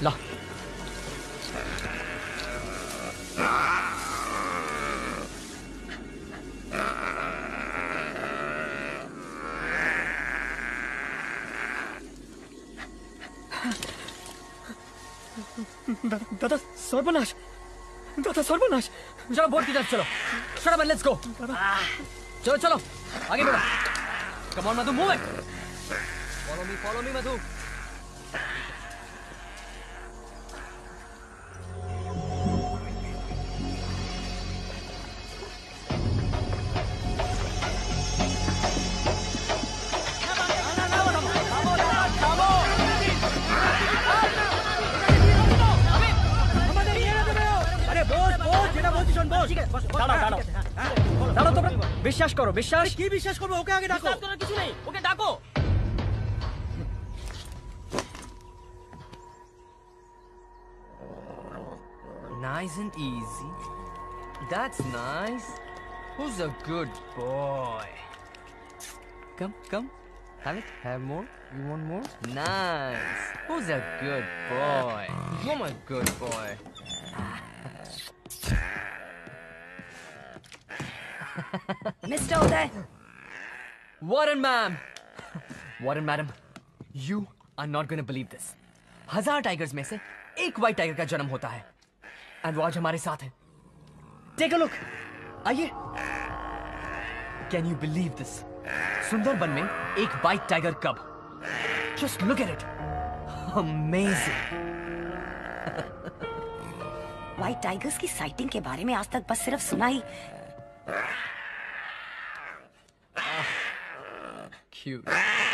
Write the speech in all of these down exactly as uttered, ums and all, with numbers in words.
ला। दादा सर्वनाश, दादा सर्वनाश। चलो बोट की तरफ चलो। Shut up and let's go. चलो चलो आगे बढ़ो। Come on Madhu, move it. Follow me, follow me Madhu. বিশ্বাস করো, বিশ্বাস কি বিশ্বাস করবো? ওকে আগে ডাকো। বিশ্বাস করার কিছু নেই, ওকে ডাকো। Nice and easy. That's nice. Who's a good boy? Come, come. Have it. Have more. You want more? Nice. Who's a good boy? You're my good boy. Mister Uday. Warren, ma'am. Warren, madam. You are not going to believe this. हजार tigers में से एक white tiger का जन्म होता है, and वो आज हमारे साथ है। Take a look. आइए। Can you believe this? Sundarban में एक white tiger cub. Just look at it. Amazing. White tigers की साइटिंग के बारे में आज तक बस सिर्फ सुना ही। Cute.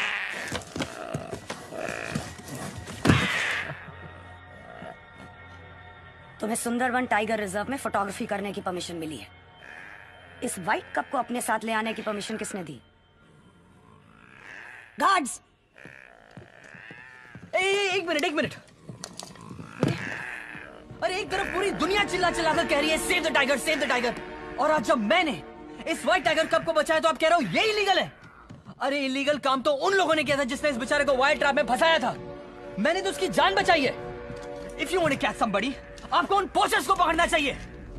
तुम्हें सुंदरबन टाइगर रिजर्व में फोटोग्राफी करने की परमिशन मिली है। इस व्हाइट कप को अपने साथ ले आने की परमिशन किसने दी? गार्ड्स! एक मिनट एक मिनट। अरे एक तरफ पूरी दुनिया चिल्ला चिल्ला कर कह रही है save the tiger, save the tiger, और आज जब मैंने इस व्हाइट टाइगर कप को बचाया तो आप कह रहे हो ये इलीगल है। अरे इलीगल काम तो उन लोगों ने किया था जिसने इस बेचारे को वायर ट्रैप में फंसाया था। मैंने तो उसकी जान बचाई है। If you want to catch somebody, आपको उन पोचर्स को पकड़ना चाहिए।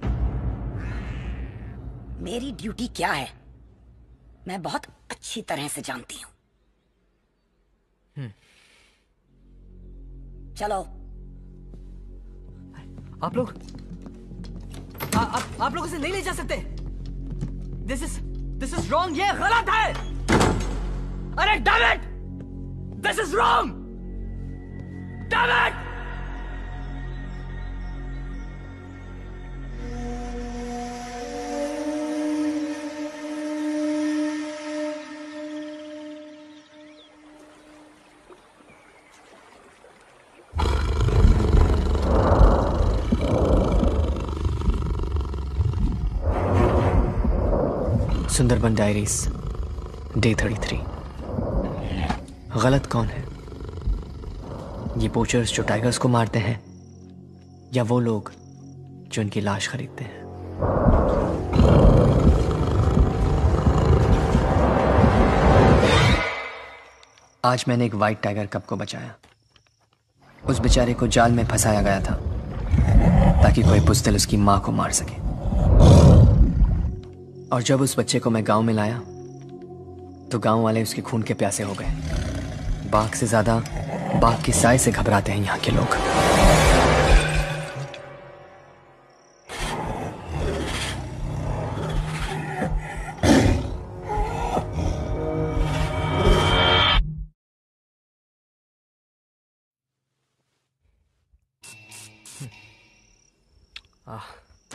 मेरी ड्यूटी क्या है मैं बहुत अच्छी तरह से जानती हूं। hmm. चलो। आप लोग आ, आप, आप लोग इसे नहीं ले जा सकते। This is this is wrong. ये गलत है। अरे damn it, this is wrong. Damn it. Sundarban diaries day thirty three. गलत कौन है? ये पोचर्स जो टाइगर्स को मारते हैं, या वो लोग जो उनकी लाश खरीदते हैं? आज मैंने एक व्हाइट टाइगर कप को बचाया। उस बेचारे को जाल में फंसाया गया था ताकि कोई बुज़दिल उसकी मां को मार सके। और जब उस बच्चे को मैं गांव में लाया तो गांव वाले उसके खून के प्यासे हो गए। बाघ से ज्यादा बाघ की साय से घबराते हैं यहाँ के लोग। आह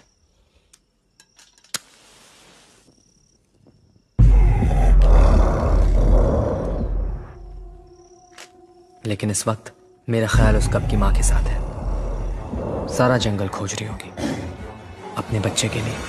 लेकिन इस वक्त मेरा ख्याल उस कप की माँ के साथ है। सारा जंगल खोज रही होगी अपने बच्चे के लिए।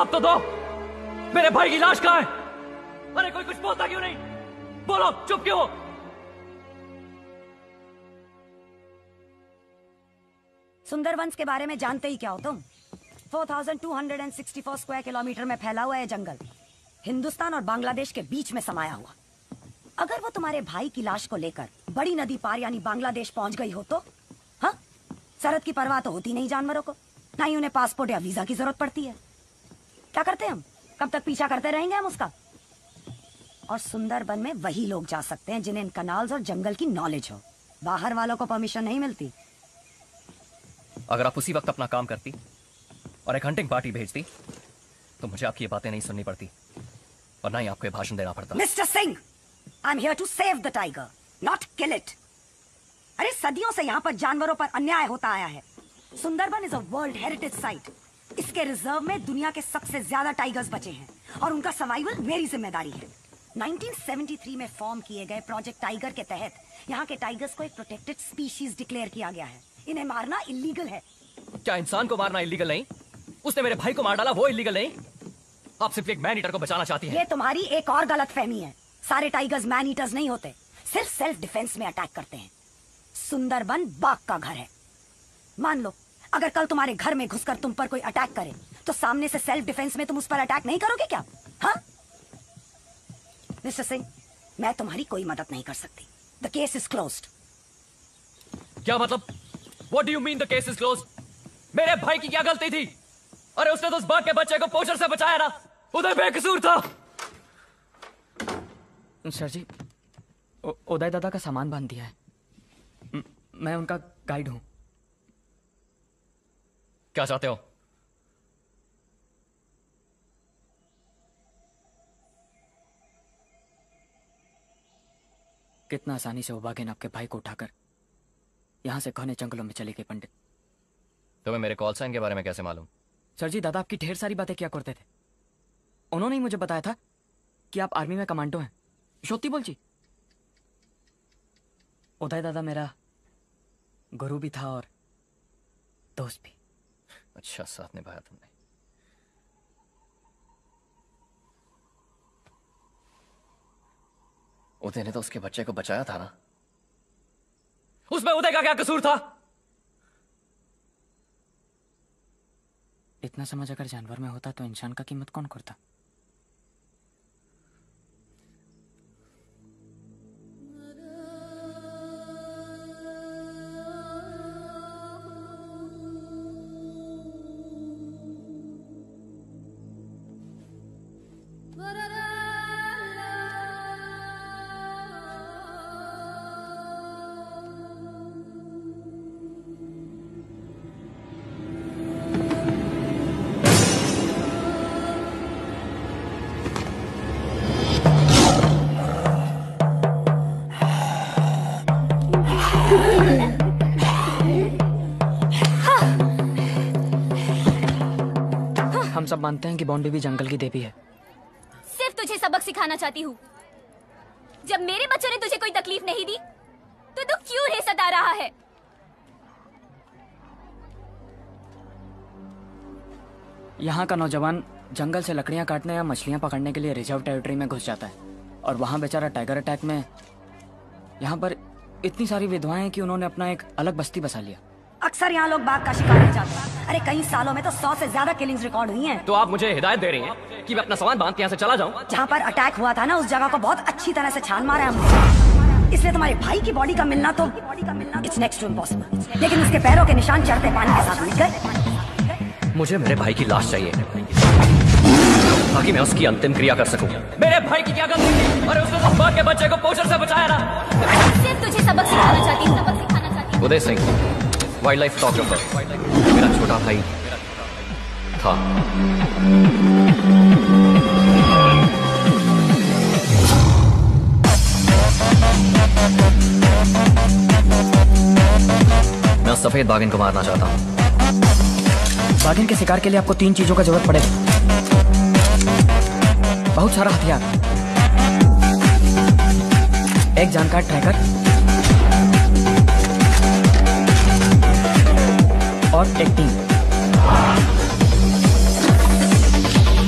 जवाब तो दो, मेरे भाई की लाश कहाँ है? अरे कोई कुछ बोलता क्यों नहीं? बोलो, चुप क्यों हो? सुंदरवंस के बारे में जानते ही क्या हो तुम? Four thousand two hundred sixty four square kilometre में फैला हुआ है जंगल, हिंदुस्तान और बांग्लादेश के बीच में समाया हुआ। अगर वो तुम्हारे भाई की लाश को लेकर बड़ी नदी पार यानी बांग्लादेश पहुंच गई हो तो? हाँ, सरहद की परवाह तो होती नहीं जानवरों को, ना ही उन्हें पासपोर्ट या वीजा की जरूरत पड़ती है। क्या करते हम? कब तक पीछा करते रहेंगे हम उसका? और सुंदरबन में वही लोग जा सकते हैं जिन्हें इन कनाल्स और जंगल की नॉलेज हो। बाहर वालों को परमिशन नहीं मिलती। अगर आप उसी वक्त अपना काम करती और एक हंटिंग पार्टी भेजती तो मुझे आपकी ये बातें नहीं सुननी पड़ती और ना ही आपको ये भाषण देना पड़ता। Mister Singh, I am here to save the tiger, not kill it. अरे सदियों से यहाँ पर जानवरों पर अन्याय होता आया है। Sundarban is a world heritage site. इसके रिजर्व में दुनिया के सबसे ज्यादा टाइगर्स बचे हैं और उनका सर्वाइवल मेरी जिम्मेदारी है। नाइनटीन सेवेंटी थ्री में फॉर्म किए गए प्रोजेक्ट टाइगर के तहत यहाँ के टाइगर्स को एक प्रोटेक्टेड स्पीशीज डिक्लेयर किया गया है। इन्हें मारना इलीगल है। क्या इंसान को मारना इलीगल नहीं? उसने मेरे भाई को मार डाला, वो इलीगल नहीं? आप सिर्फ एक मैन ईटर को बचाना चाहती हैं। ये तुम्हारी एक और गलतफहमी है। सारे टाइगर्स मैन ईटर्स नहीं होते, सिर्फ सेल्फ डिफेंस में अटैक करते हैं। सुंदरबन बाघ का घर है। मान लो अगर कल तुम्हारे घर में घुसकर तुम पर कोई अटैक करे तो सामने से सेल्फ डिफेंस में तुम उस पर अटैक नहीं करोगे क्या? हाँ मिस्टर सिंह, मैं तुम्हारी कोई मदद नहीं कर सकती। The case is closed. क्या मतलब? What do you mean the case is closed? मेरे भाई की क्या गलती थी? अरे उसने तो उस बाघ के बच्चे को पोचर से बचाया ना, उदय बेकसूर था। सर जी, उदय दादा का सामान बांध दिया है। म, मैं उनका गाइड हूं। क्या चाहते हो? कितना आसानी से वो बाघिन आपके भाई को उठाकर यहां से घने जंगलों में चले गए पंडित। तुम्हें मेरे कॉल साइन के बारे में कैसे मालूम? सर जी, दादा आपकी ढेर सारी बातें किया करते थे। उन्होंने ही मुझे बताया था कि आप आर्मी में कमांडो हैं। शोती बोल जी। उदय दादा मेरा गुरु भी था और दोस्त भी। अच्छा साथ निभाया तुमने। उदय ने तो उसके बच्चे को बचाया था ना? उसमें उदय का क्या कसूर था? इतना समझ अगर जानवर में होता तो इंसान का कीमत कौन करता? हम सब मानते हैं कि बॉन्डी भी जंगल की देवी है। सिर्फ तुझे सबक सिखाना चाहती हूँ। जब मेरे बच्चों ने तुझे कोई तकलीफ नहीं दी तो तू क्यों रे सता रहा है? यहाँ का नौजवान जंगल से लकड़ियां काटने या मछलियां पकड़ने के लिए रिजर्व टेरिटरी में घुस जाता है और वहां बेचारा टाइगर अटैक में यहाँ पर इतनी सारी विधवाएं कि उन्होंने अपना एक अलग बस्ती बसा लिया। अक्सर यहाँ लोग बाघ का शिकार हो जाते हैं। अरे कई सालों में तो सौ से ज्यादा किलिंग्स रिकॉर्ड हुई हैं। तो आप मुझे हिदायत दे रही हैं कि मैं अपना सामान बांध के यहाँ से चला जाऊँ? जहाँ पर अटैक हुआ था ना, उस जगह को बहुत अच्छी तरह से छान मारा है हमने। इसलिए तुम्हारे भाई की बॉडी का मिलना तो इट्स नेक्स्ट टू इम्पॉसिबल। लेकिन उसके पैरों के निशान चढ़ते पानी के साथ मिल गए। मुझे मेरे भाई की लाश चाहिए ताकि मैं उसकी अंतिम क्रिया कर सकूं। मेरे भाई की क्या गलती थी? अरे उसने उस बाघ के बच्चे को पोचर से बचाया ना। सिर्फ तुझे सबक सिखाना चाहती हूँ, सबक सिखाना चाहती हूँ। Uday Singh, wildlife photographer, मेरा छोटा भाई था। मैं उस सफेद बाघिन को मारना चाहता हूँ। बाघिन के शिकार के लिए आपको तीन चीजों का जरूरत पड़ेगा। बहुत सारा हथियार, एक जानकार ट्रैकर और एक टीम।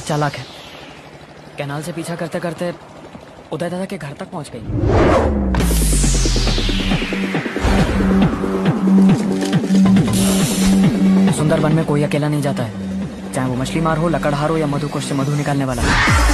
बहुत चालाक है। कैनाल से पीछा करते करते उदय दादा के घर तक पहुंच गई। सुंदरवन में कोई अकेला नहीं जाता है, चाहे वो मछली मार हो, लकड़हार हो या मधुकोश से मधु निकालने वाला।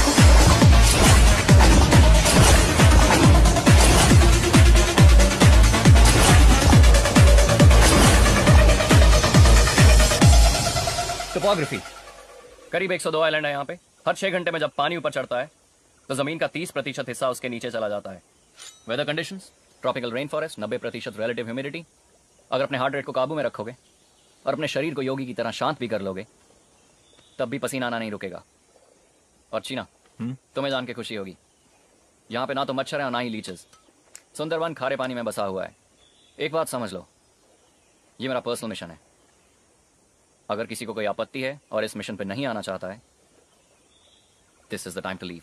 टोपोग्राफी, करीब एक सौ दो आइलैंड है यहाँ पे। हर छह घंटे में जब पानी ऊपर चढ़ता है तो जमीन का तीस प्रतिशत हिस्सा उसके नीचे चला जाता है। Weather conditions, tropical rain forest, नब्बे प्रतिशत रिलेटिव ह्यूमिडिटी। अगर अपने हार्ट रेट को काबू में रखोगे और अपने शरीर को योगी की तरह शांत भी कर लोगे तब भी पसीना आना नहीं रुकेगा। और चीना, तुम्हें जान के खुशी होगी, यहाँ पे ना तो मच्छर है और ना ही लीचेस। सुंदरवन खारे पानी में बसा हुआ है। एक बात समझ लो, ये मेरा पर्सनल मिशन है। अगर किसी को कोई आपत्ति है और इस मिशन पे नहीं आना चाहता है, this is the time to leave.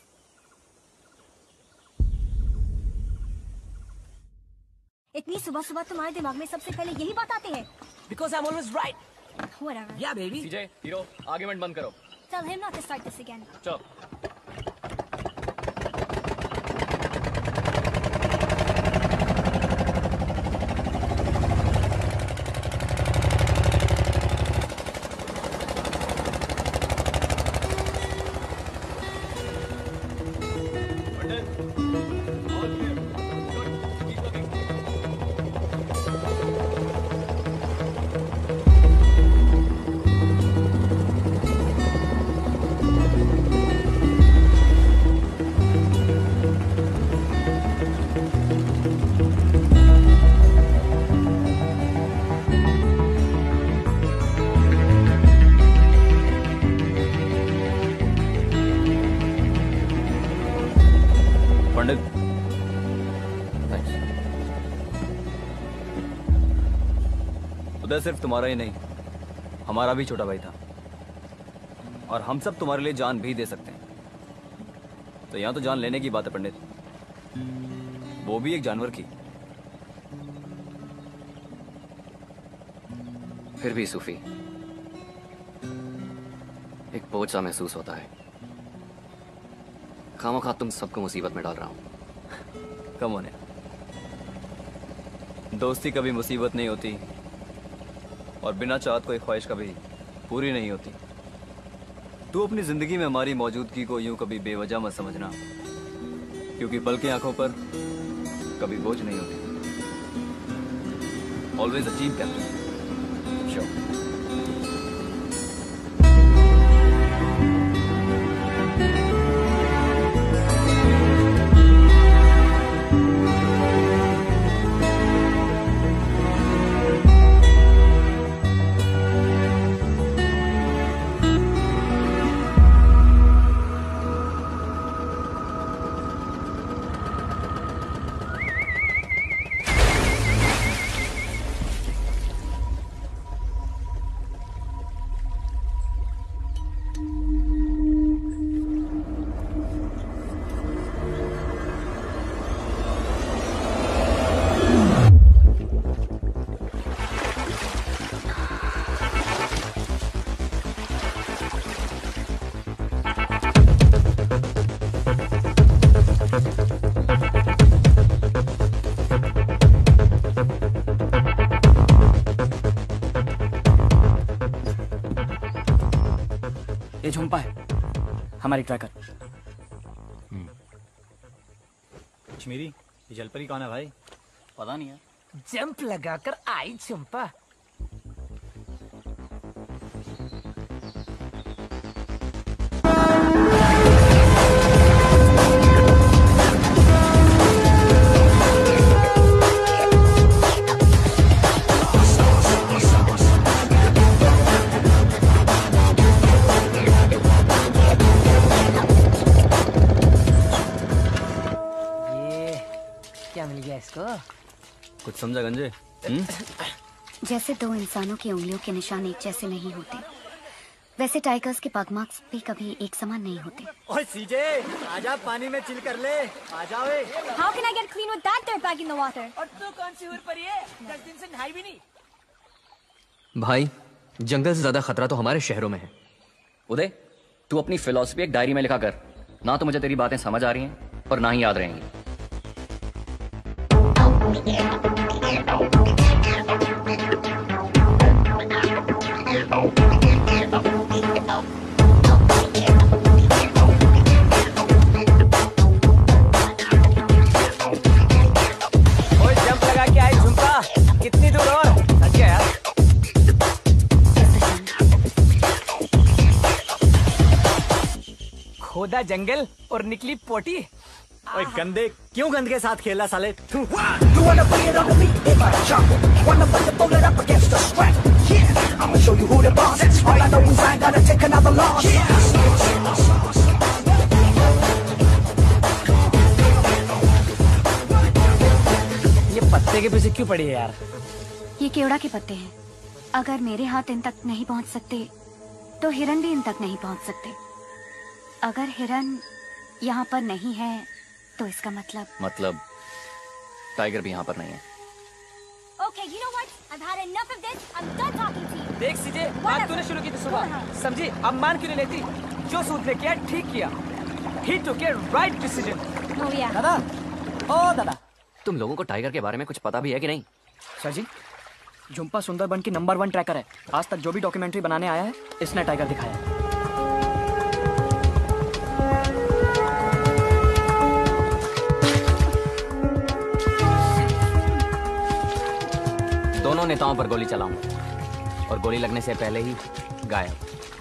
इतनी सुबह सुबह तुम्हारे दिमाग में सबसे पहले यही बात आती है? Because I'm always right. Whatever. Yeah, baby. CJ, hero, argument बंद करो। Tell him not to start this again. चलो। उदय सिर्फ तुम्हारा ही नहीं, हमारा भी छोटा भाई था, और हम सब तुम्हारे लिए जान भी दे सकते हैं। तो यहाँ तो जान लेने की बात है पंडित, वो भी एक जानवर की। फिर भी सूफी, एक बोझ सा महसूस होता है। खामोखा तुम सबको मुसीबत में डाल रहा हूं। कम होने, दोस्ती कभी मुसीबत नहीं होती और बिना चाहत कोई ख्वाहिश कभी पूरी नहीं होती। तू अपनी जिंदगी में हमारी मौजूदगी को यूं कभी बेवजह मत समझना, क्योंकि पल की आंखों पर कभी बोझ नहीं होती। Always achieve captain. श्योर। ये झुम्पा है, हमारी ट्रैकर। कश्मीरी, ये जलपरी कौन है भाई? पता नहीं है। जंप लगाकर आई चंपा। इसको कुछ समझा गंजे? जैसे दो इंसानों की उंगलियों के निशान एक जैसे नहीं होते, वैसे टाइगर्स के पग मार्क्स भी कभी एक समान नहीं होते। ओए सीजे, आजा पानी में चिल कर ले, आजा ओए। How can I get clean with that dirt bag in the water? और तू कौन सी हुर परी है? दस दिन से नहाई भी नहीं। भाई, जंगल से ज्यादा खतरा तो हमारे शहरों में है। उदय, तू अपनी फिलॉसफी एक डायरी में लिखा कर, ना तो मुझे तेरी बातें समझ आ रही हैं और ना ही याद रहेंगी। ओए जंप लगा के आई झुमका, कितनी दूर और? सच क्या यार? खोदा जंगल और निकली पोटी। ओए गंदे, क्यों गंद के साथ खेला साले? ये पत्ते के पीछे क्यों पड़ी है यार? ये केवड़ा के पत्ते हैं। अगर मेरे हाथ इन तक नहीं पहुंच सकते तो हिरन भी इन तक नहीं पहुंच सकते। अगर हिरन यहाँ पर नहीं है तो इसका मतलब मतलब टाइगर भी यहाँ पर नहीं है। Okay, you know what? I've had enough of this. I'm done talking to you. देख सीजे, बात तूने शुरू की थी सुबह, समझी? अब मान क्यों नहीं लेती? जो सूद ने किया ठीक किया। He took a right decision. Oh yeah. दादा, ओ दादा, तुम लोगों को टाइगर के बारे में कुछ पता भी है कि नहीं? सर जी, झुम्पा सुंदरबन की नंबर वन ट्रैकर है। आज तक जो भी डॉक्यूमेंट्री बनाने आया है, इसने टाइगर दिखाया है। दोनों नेताओं पर गोली चलाऊंगा और गोली लगने से पहले ही गायब।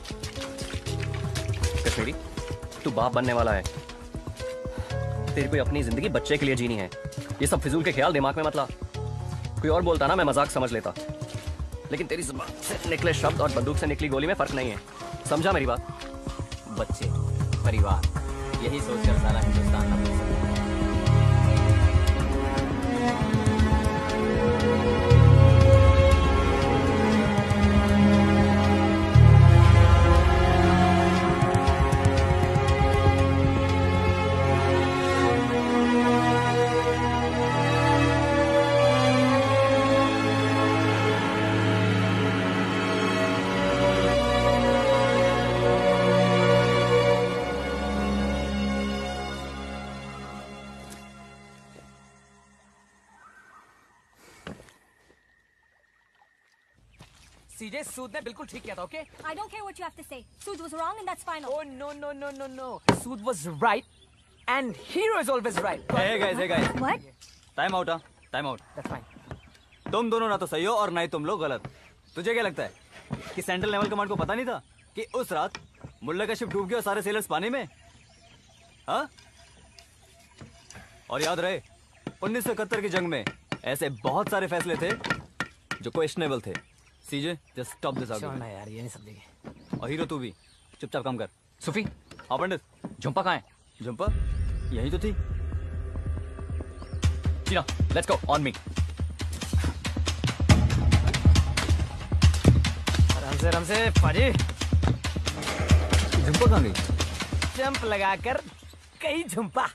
कश्मीरी, तू बाप बनने वाला है। तेरी कोई अपनी जिंदगी बच्चे के लिए जीनी है। ये सब फिजूल के ख्याल दिमाग में मत ला। कोई और बोलता ना मैं मजाक समझ लेता, लेकिन तेरी जुबान से निकले शब्द और बंदूक से निकली गोली में फर्क नहीं है। समझा मेरी बात? बच्चे, परिवार, यही सोचकर सारा हिंदुस्तान का बन सकता है। सीजे, सूद ने बिल्कुल ठीक किया था, okay? I don't care what you have to say. Sood was wrong and that's final. Oh no no no no no. Sood was right, and hero is always right. Hey guys, hey guys. What? Time out, time out. That's fine. तुम दोनों ना तो सही हो और ना ही तुम लोग गलत। तुझे क्या लगता है कि सेंट्रल नेवल कमांड को पता नहीं था कि उस रात मुल्ला का शिप डूब गया और सारे सेलर्स पानी में? हाँ? और याद रहे, उन्नीस सौ इकहत्तर की जंग में ऐसे बहुत सारे फैसले थे जो क्वेश्चनेबल थे। सीजे, जस्ट स्टॉप दिस चलना आर्गुमेंट। यार, ये नहीं समझेंगे। और हीरो तू भी चुपचाप काम कर। सुफी, हाँ पंडित, झुम्पा कहाँ है? झुम्पा यही तो थी। चीना, लेट्स गो, ऑन मी। आराम से, आराम से, पाजी। झुम्पा कहाँ गई? जंप लगाकर कई Jhumpa.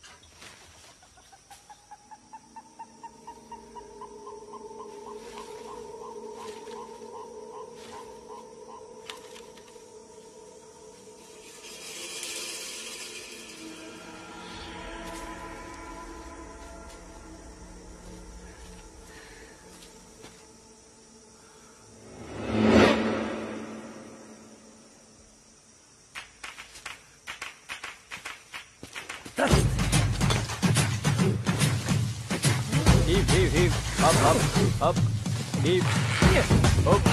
Heave heave heave, up up up, heave up.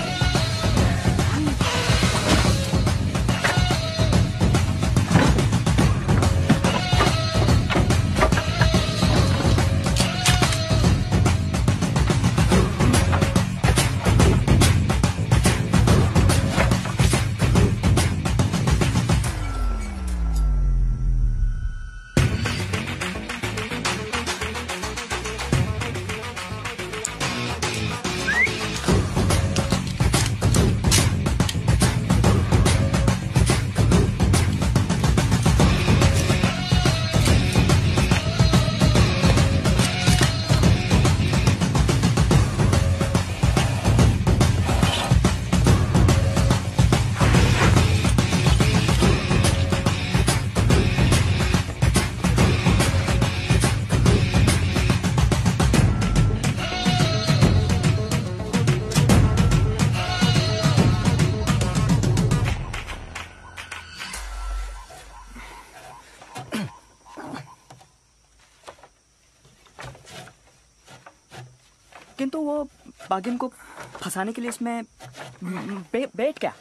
किंतु वो बागिन को फंसाने के लिए इसमें बे, बेट क्या?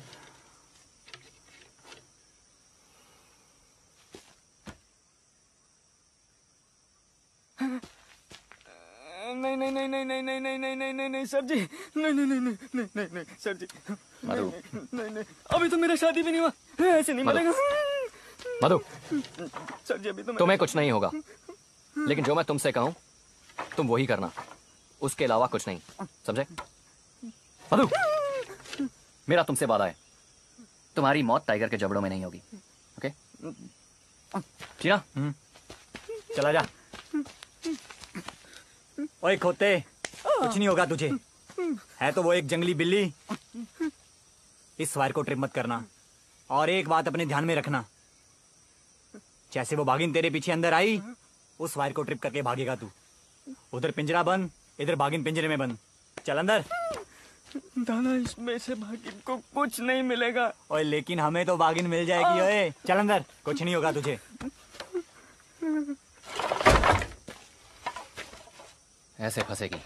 नहीं नहीं नहीं नहीं नहीं नहीं नहीं नहीं नहीं नहीं नहीं सर जी, नहीं नहीं नहीं नहीं नहीं नहीं नहीं सर जी, मधु, नहीं नहीं अभी तो मेरा शादी भी नहीं हुआ, ऐसे नहीं मिलेगा। मधु, सर जी अभी तो तुम्हें कुछ नहीं होगा, लेकिन जो मैं तुमसे कहूं तुम वही करना, उसके अलावा कुछ नहीं, समझे? मधु, मेरा तुमसे वादा है, तुम्हारी मौत टाइगर के जबड़ों में नहीं होगी, ओके? ठीक ना? चला जा। ओए खोते, कुछ नहीं होगा तुझे, है तो वो एक जंगली बिल्ली। इस वायर को ट्रिप मत करना, और एक बात अपने ध्यान में रखना, जैसे वो बागिन तेरे पीछे अंदर आई, उस वायर को ट्रिप करके भागेगा तू। उधर पिंजरा बंद, इधर बागिन पिंजरे में बंद। चल अंदर। दादा इसमें से बागिन को कुछ नहीं मिलेगा। ओए लेकिन हमें तो बागिन मिल जाएगी। ओए चल अंदर, कुछ नहीं होगा तुझे। ऐसे फंसेगी।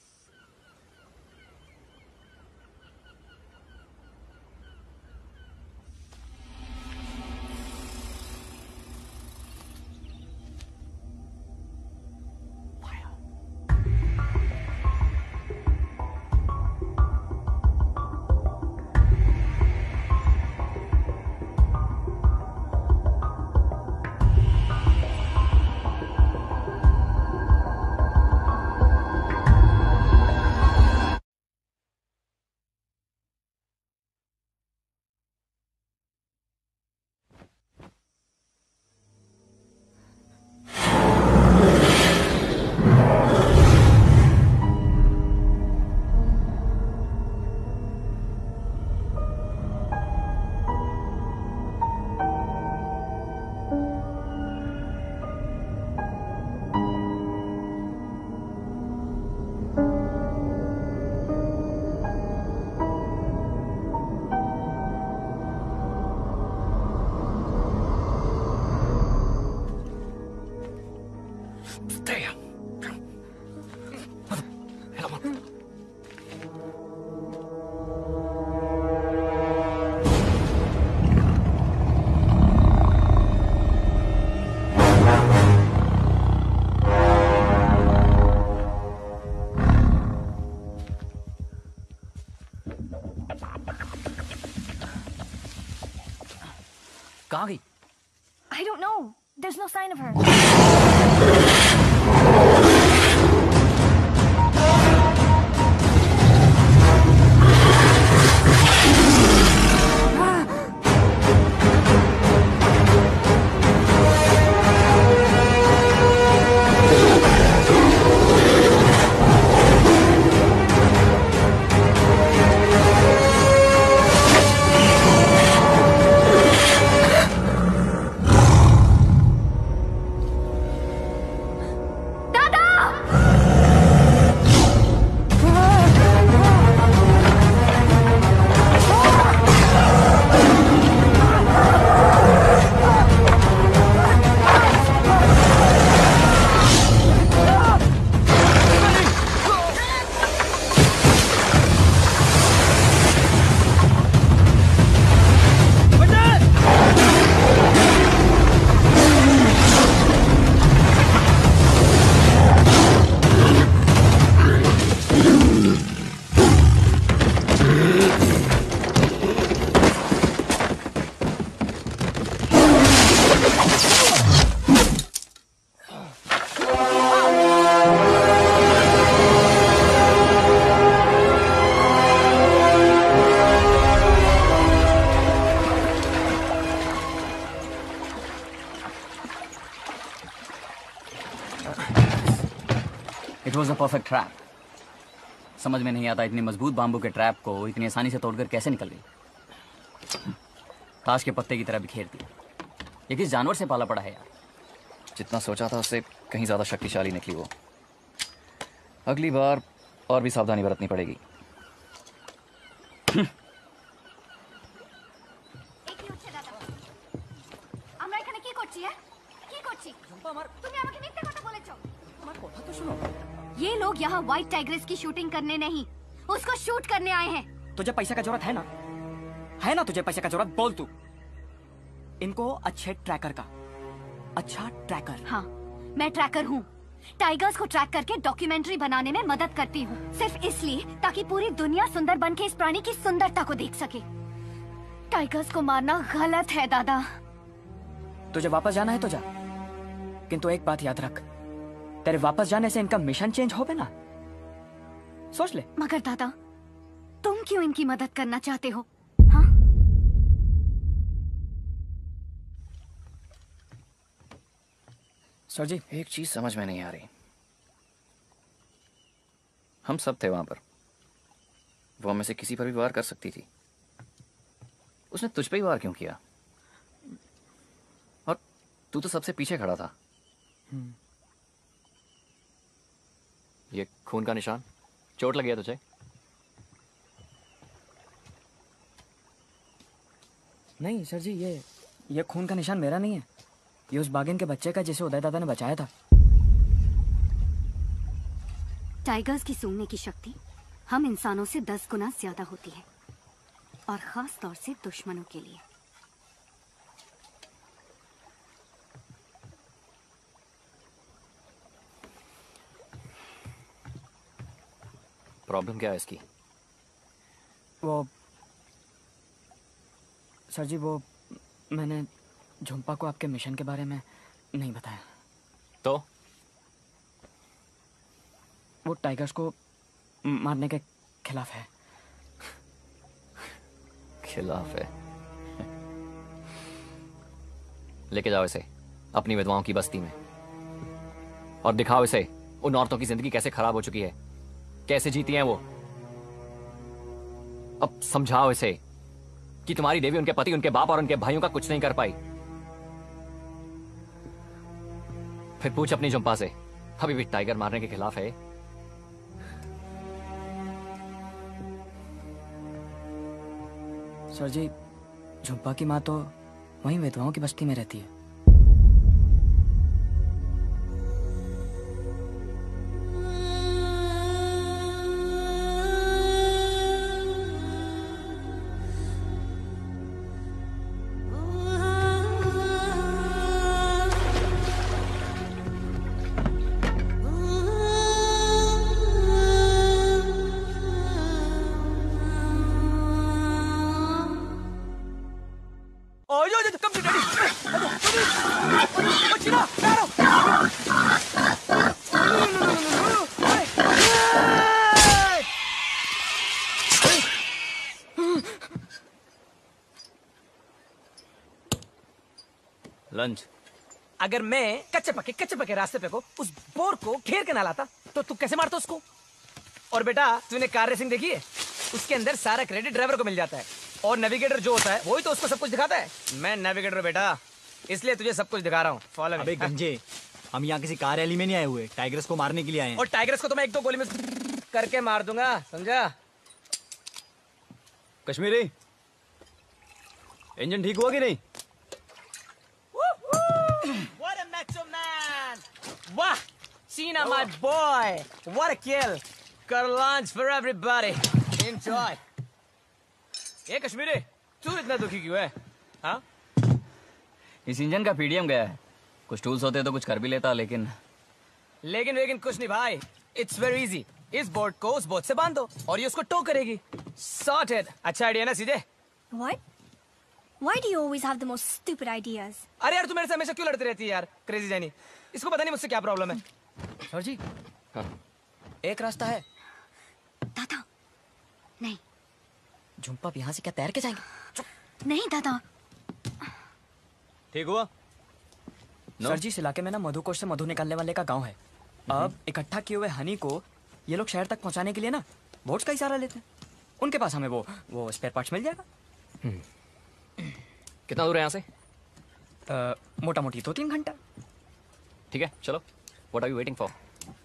कहाँ गई? I don't know. There's no sign of her. It was a perfect trap. समझ में नहीं आता इतनी मजबूत बाम्बू के ट्रैप को इतनी आसानी से तोड़कर कैसे निकल गई। ताश के पत्ते की तरह बिखेर दिया। ये किस जानवर से पाला पड़ा है यार। जितना सोचा था उससे कहीं ज्यादा शक्तिशाली निकली वो। अगली बार और भी सावधानी बरतनी पड़ेगी। আমরা এখানে কি করছি হ্যাঁ কি করছি তুমি আমাকে মিথ্যে কথা বলেছো। আমার কথা তো শোনো। ये लोग यहाँ व्हाइट टाइग्रेस की शूटिंग करने नहीं, उसको शूट करने आए हैं। तुझे पैसे का जरूरत है ना? है ना तुझे पैसे का जरूरत? बोल तू। इनको अच्छे ट्रैकर का, अच्छा ट्रैकर। हाँ, मैं ट्रैकर हूँ। टाइगर्स को ट्रैक करके डॉक्यूमेंट्री बनाने में मदद करती हूँ, सिर्फ इसलिए ताकि पूरी दुनिया सुंदर बन के इस प्राणी की सुंदरता को देख सके। टाइगर्स को मारना गलत है दादा। तुझे वापस जाना है तो जा, किंतु एक बात याद रख, तेरे वापस जाने से इनका मिशन चेंज हो ना, सोच ले। मगर दादा, तुम क्यों इनकी मदद करना चाहते हो? सर जी, एक चीज समझ में नहीं आ रही। हम सब थे वहां पर, वो हमें से किसी पर भी वार कर सकती थी, उसने तुझ पे ही वार क्यों किया? और तू तो सबसे पीछे खड़ा था। ये खून का निशान, चोट लगी है तुझे? नहीं सर जी, ये ये खून का निशान मेरा नहीं है, ये उस बागिन के बच्चे का जिसे उदय दादा ने बचाया था। टाइगर्स की सूंघने की शक्ति हम इंसानों से दस गुना ज्यादा होती है, और खास तौर से दुश्मनों के लिए। प्रॉब्लम क्या है इसकी? वो सर जी, वो मैंने झुम्पा को आपके मिशन के बारे में नहीं बताया। तो वो टाइगर्स को मारने के खिलाफ है। खिलाफ है? लेके जाओ इसे अपनी विधवाओं की बस्ती में और दिखाओ इसे उन औरतों की जिंदगी कैसे खराब हो चुकी है, कैसे जीती हैं वो। अब समझाओ इसे कि तुम्हारी देवी उनके पति, उनके बाप और उनके भाइयों का कुछ नहीं कर पाई। फिर पूछ अपनी झुम्पा से, अभी भी टाइगर मारने के खिलाफ है? सर जी, झुम्पा की माँ तो वहीं विधवाओं की बस्ती में रहती है। लंच। अगर मैं कच्चे पके कच्चे पके रास्ते पे को उस बोर को घेर के ना लाता तो तू कैसे मारता उसको? और बेटा, तूने कार रेसिंग देखी है? उसके अंदर सारा क्रेडिट ड्राइवर को मिल जाता है, और नेविगेटर जो होता है वही तो उसको सब कुछ दिखाता है। मैं नेविगेटर बेटा, इसलिए तुझे सब कुछ दिखा रहा हूँ। फॉलो। अबे गंजे, हम यहाँ किसी कार रैली में नहीं आए हुए, टाइगर्स को मारने के लिए आए हैं। और टाइगर्स को तो मैं एक दो गोली में करके मार दूंगा, समझा? कश्मीरी, इंजन ठीक हुआ कि नहीं? What a macho man! वाह, Cena my boy! What a kill! Got lunch for everybody. Enjoy. ये कश्मीरी, तू इतना दुखी क्यों है? हाँ? इस इंजन का पीडीएम गया है। कुछ टूल्स होते तो कुछ कर भी लेता, लेकिन लेकिन लेकिन कुछ नहीं भाई। It's very easy. इस बोट को उस बोट से बांध दो और ये उसको टो करेगी। Sorted. अच्छा आइडिया ना सीधे? What? Why do you always have the most stupid ideas? अरे यार, तू मेरे से हमेशा क्यों लड़ती रहती है यार, क्रेजी जानी। इसको पता नहीं मुझसे क्या प्रॉब्लम है। सर जी, हाँ। एक रास्ता है। दादा, नहीं। झुम्पा यहाँ से क्या तैर के जाएंगे? नहीं दादा। ठीक हुआ? no? सर जी, इस इलाके में ना मधुकोश से मधु निकालने वाले का गांव है। अब इकट्ठा किए हुए हनी को ये लोग शहर तक पहुंचाने के लिए ना बोट्स का इशारा लेते हैं। उनके पास हमें वो वो स्पेयर पार्ट्स मिल जाएगा। कितना दूर है यहाँ से? मोटा मोटी दो तीन घंटा। ठीक है, चलो। What are you waiting for?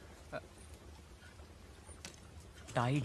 Tide.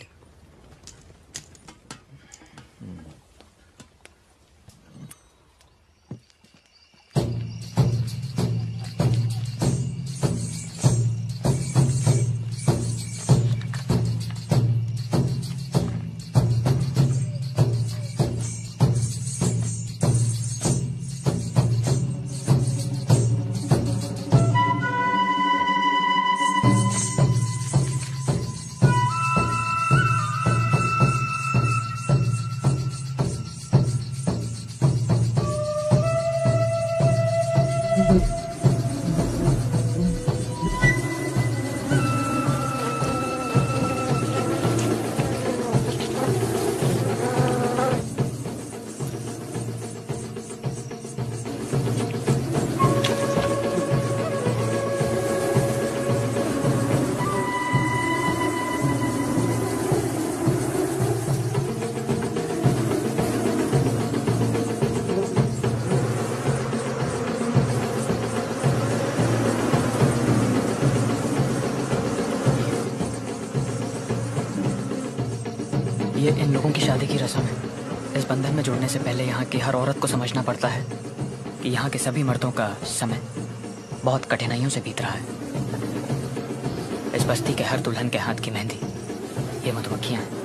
ये इन लोगों की शादी की रस्म है। इस बंधन में जुड़ने से पहले यहाँ की हर औरत को समझना पड़ता है कि यहाँ के सभी मर्दों का समय बहुत कठिनाइयों से बीत रहा है। इस बस्ती के हर दुल्हन के हाथ की मेहंदी ये मधुमक्खियाँ हैं।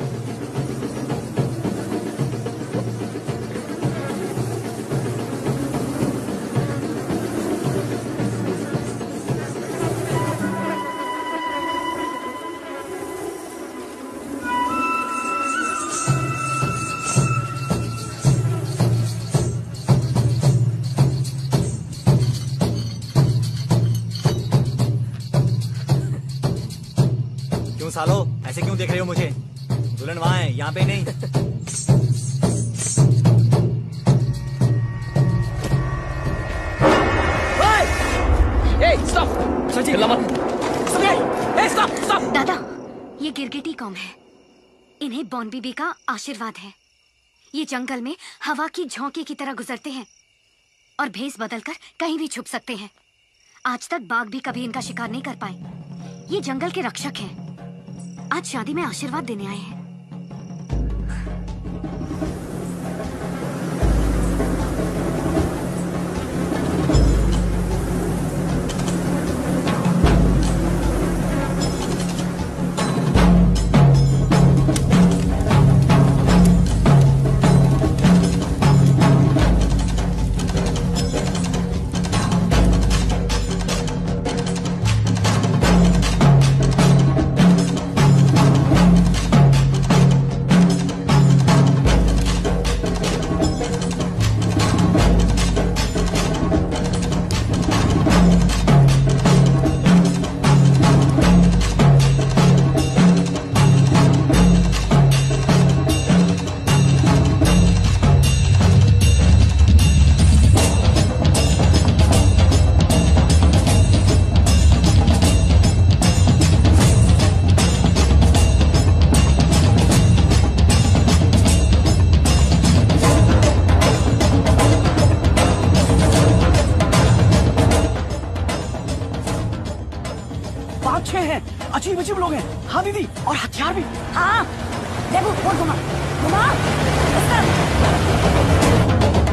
सालो ऐसे क्यों देख रहे हो मुझे? दुल्हन वहां है, यहाँ पे नहीं। दादा, ये गिरगिटी कौम है। इन्हें बॉन बीबी का आशीर्वाद है। ये जंगल में हवा की झोंके की तरह गुजरते हैं और भेस बदलकर कहीं भी छुप सकते हैं। आज तक बाघ भी कभी इनका शिकार नहीं कर पाए। ये जंगल के रक्षक हैं। आज शादी में आशीर्वाद देने आए हैं। अजीब अजीब लोग हैं। हाँ दीदी, और हथियार भी। हाँ देखो, फोन घुमा घुमा इस तरफ।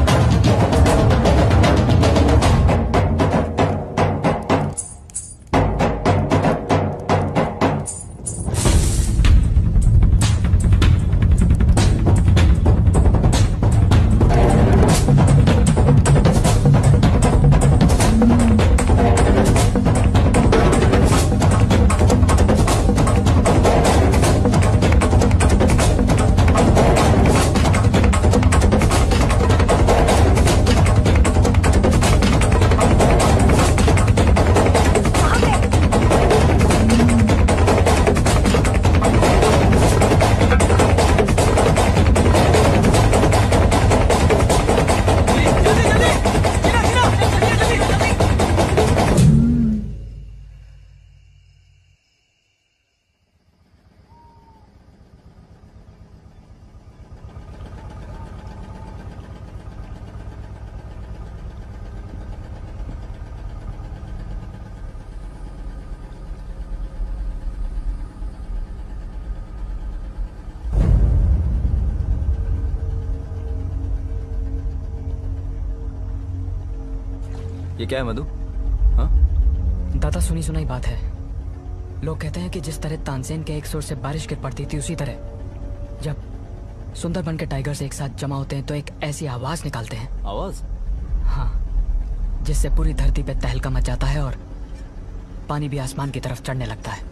ये क्या है मधु? हाँ दादा, सुनी सुनाई बात है। लोग कहते हैं कि जिस तरह तानसेन के एक सुर से बारिश गिर पड़ती थी, उसी तरह जब सुंदरबन के टाइगर्स एक साथ जमा होते हैं तो एक ऐसी आवाज निकालते हैं। आवाज? हाँ, जिससे पूरी धरती पे तहलका मच जाता है और पानी भी आसमान की तरफ चढ़ने लगता है।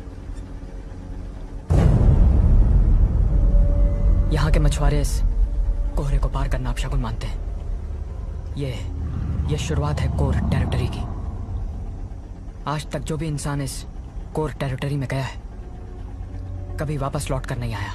यहाँ के मछुआरे इस कोहरे को पार करना अपशगुन मानते हैं। ये ये शुरुआत है कोर टेरिटरी की। आज तक जो भी इंसान इस कोर टेरिटरी में गया है, कभी वापस लौट कर नहीं आया।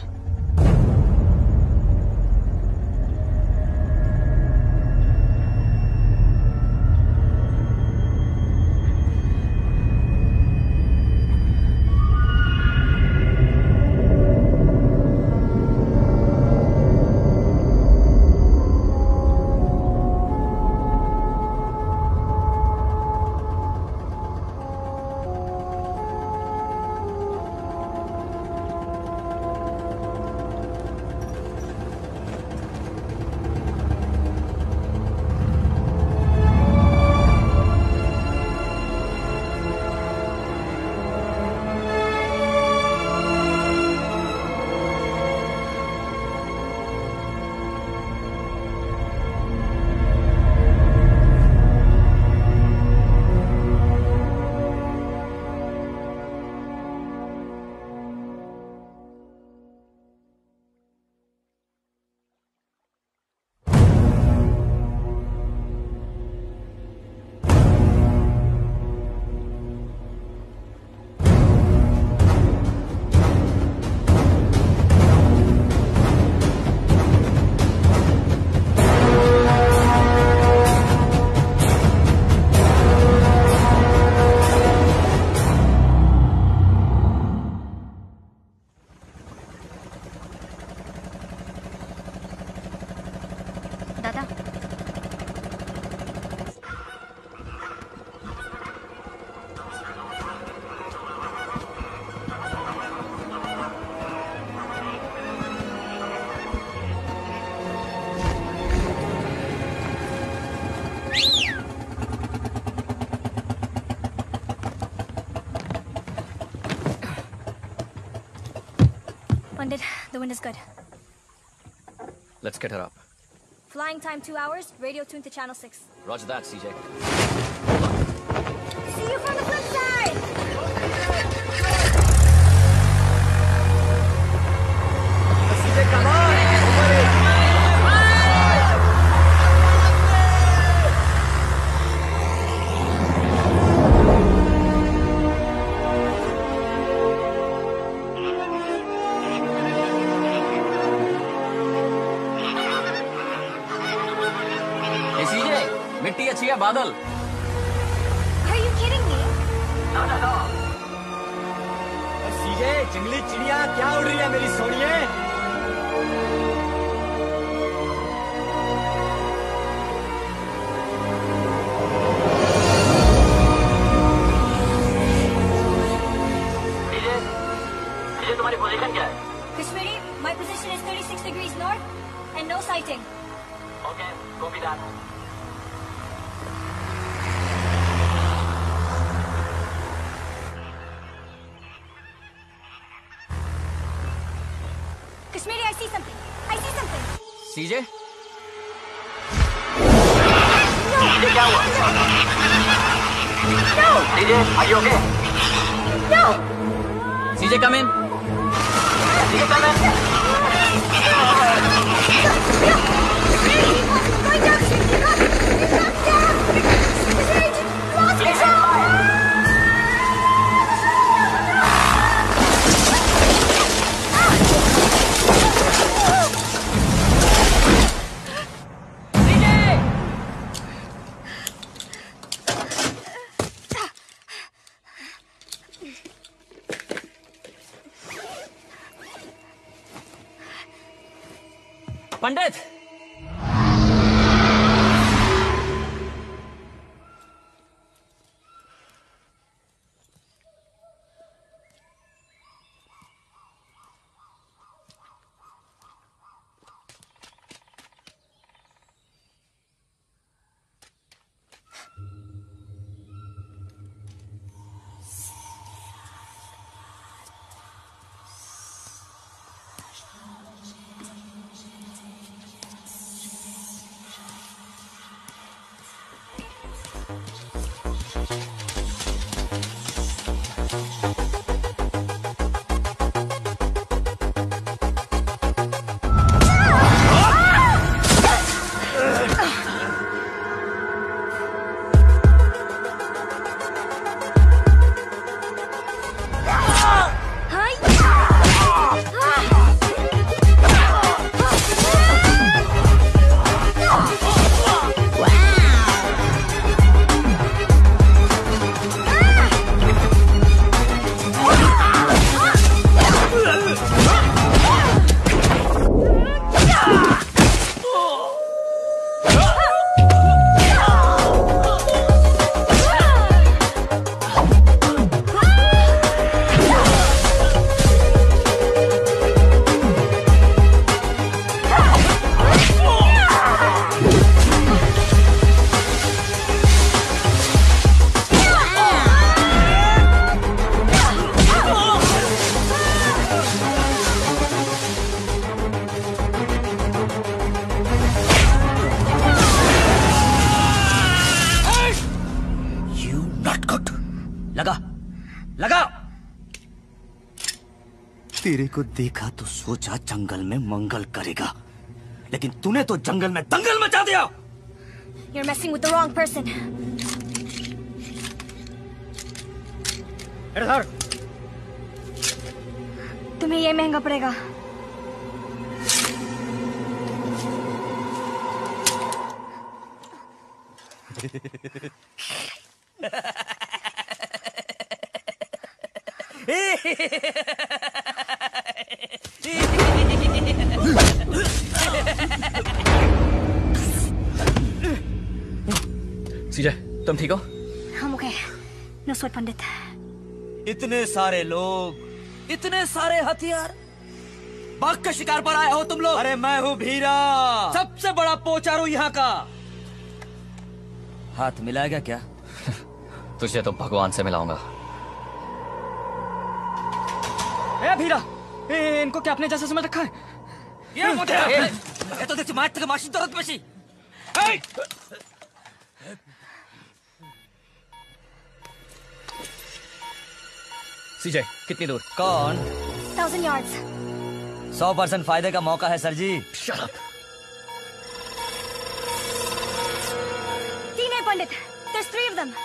Pandit, the wind is good. Let's get her up. Flying time two hours, radio tuned to channel six. Roger that, C J. See you from the flip side! C J, come on! मिट्टी अच्छी है बादल। Are you kidding me? No, no, no. सीजे, जंगली चिड़िया क्या उड़ रही है मेरी सोनिए? सीजे, सीजे तुम्हारी पोजीशन क्या है? Kashmiri, my position is thirty-six degrees north and no sighting. Okay, copy that. Kashmiri, I see something. I see something. C J? No! क्या हुआ? No! C J, are you okay? No! C J, come in. C J, come in. Going down! Stop down! Kashmiri, lost control! पंडित, लगा लगा। तेरे को देखा तो सोचा जंगल में मंगल करेगा, लेकिन तूने तो जंगल में दंगल मचा दिया। You're messing with the wrong person. इधर। तुम्हें ये महंगा पड़ेगा। सीजे, तुम ठीक हो? I'm okay. No sweat, पंडित। इतने सारे लोग, इतने सारे हथियार, बाघ का शिकार पर आए हो तुम लोग। अरे मैं हूँ भीरा, सबसे बड़ा पोचारू यहाँ का। हाथ मिलाएगा क्या? तुझे तो भगवान से मिलाऊंगा। ए भीरा, ए, इनको क्या अपने जैसा समझ रखा है? ये मुझे ये तो देखो मार तक माशी दर्द में सी सीजे कितनी दूर? कौन? Thousand yards. सौ परसेंट फायदे का मौका है सर जी। Shut up. तीन है पंडित। There's three of them.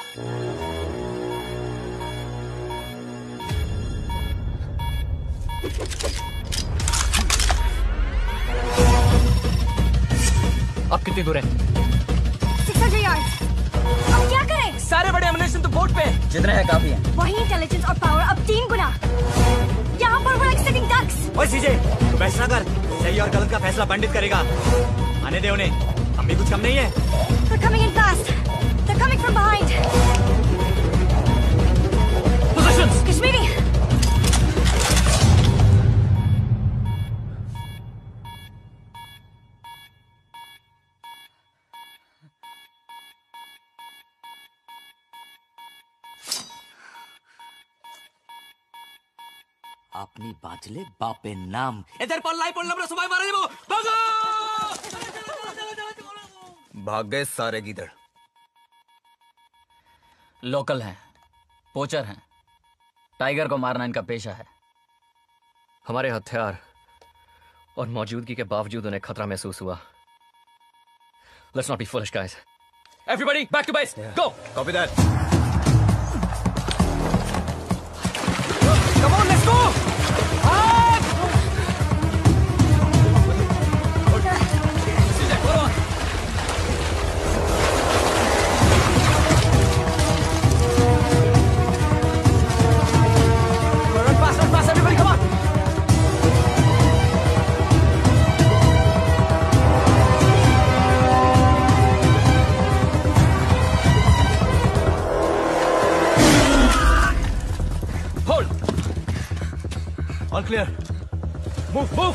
अब कितनी दूर है? Six hundred yards. अब क्या करें? सारे बड़े एमुनेशन तो बोट पे हैं। जितने हैं काफी हैं। वही इंटेलिजेंस और पावर अब तीन गुना। यहाँ पर we're like sitting ducks. ओए सीजे, तू बहस ना कर। सही और गलत का फैसला पंडित करेगा। आने दे उन्हें, हम भी कुछ कम नहीं है। They're coming in fast. They're coming from behind. Positions. Kashmiri. अपनी बाचले बापे नाम इधर पर लाई पड़ना सुबह मारे वो भागो भाग गए सारे गीदड़। लोकल हैं, पोचर हैं, टाइगर को मारना इनका पेशा है। हमारे हथियार और मौजूदगी के बावजूद उन्हें खतरा महसूस हुआ। Let's not be foolish, guys. Everybody, back to base. Go. Copy that. Come on, let's go. All clear. Move, move.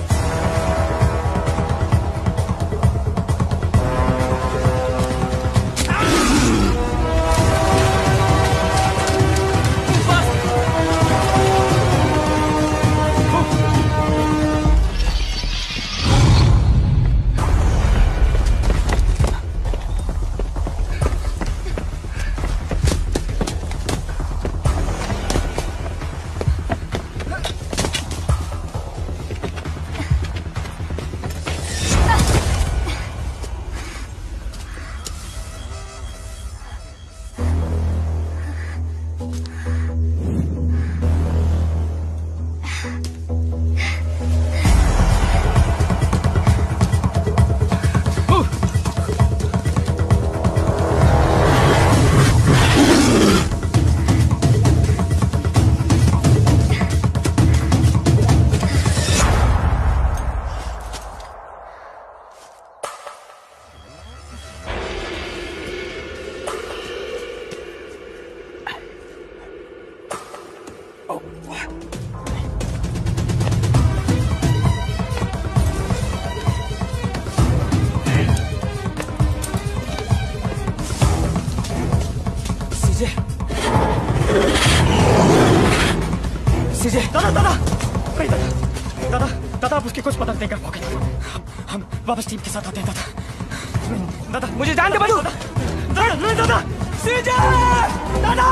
हम वापस टीम के साथ आते हैं दादा। दादा मुझे जान दे बलू। दादा नहीं दादा। सीजे दादा।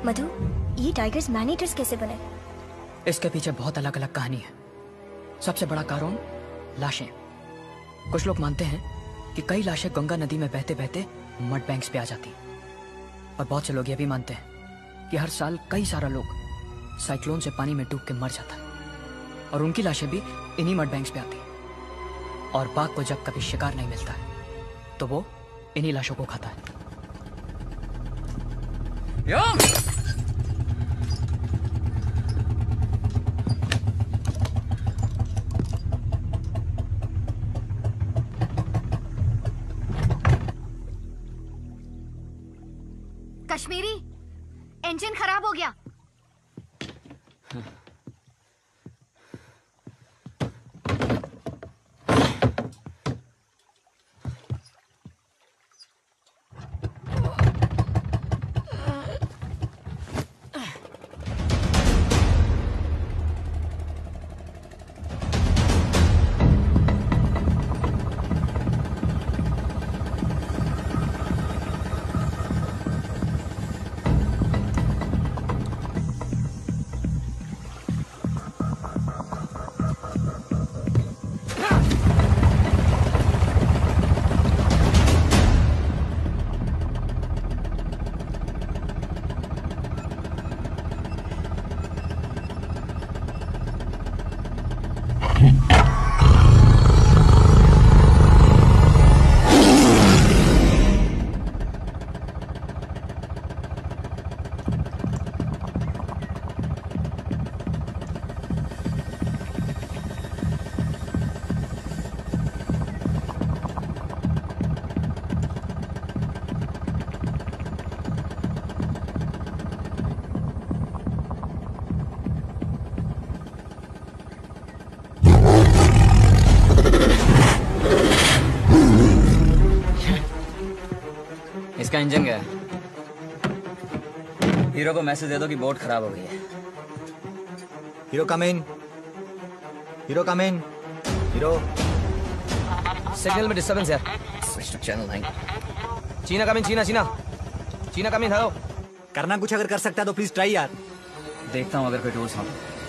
मधु, ये टाइगर्स मैन ईटर्स कैसे बने? इसके पीछे बहुत अलग अलग कहानी है। सबसे बड़ा कारण लाशें। कुछ लोग मानते हैं कि कई लाशें गंगा नदी में बहते बहते मड बैंक्स पे आ जाती, और बहुत से लोग ये भी मानते हैं कि हर साल कई सारा लोग साइक्लोन से पानी में डूब के मर जाता है, और उनकी लाशें भी इन्हीं मड बैंक्स पे आती। और बाघ को जब कभी शिकार नहीं मिलता है तो वो इन्हीं लाशों को खाता है। कश्मीरी, इंजन खराब हो गया। इसका इंजन गया है। हीरो को मैसेज दे दो कि बोट खराब हो गई है। Hero come in. Hero come in. Hero. Signal में डिस्टर्बेंस है। Switch to channel nine. Cheena come इन। चीना चीना चीना कम इन। हेलो। करना कुछ अगर कर सकता है तो प्लीज ट्राई यार। देखता हूँ अगर कोई टूल्स हो।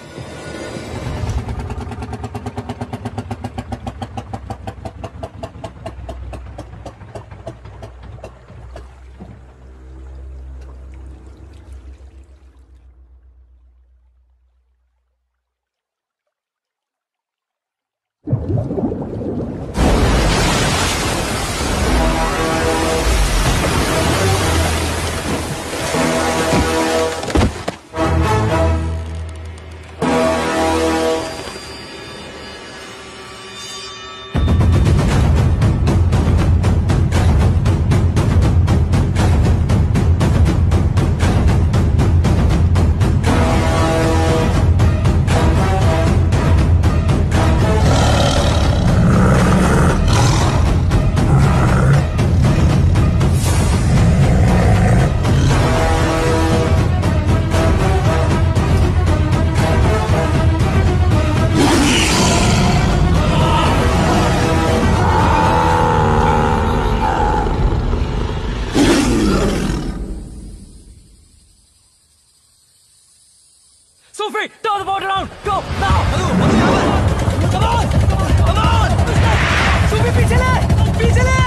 Sophie, turn the boat around. Go now. Come on, come on. Sophie, पीछे ले, पीछे ले.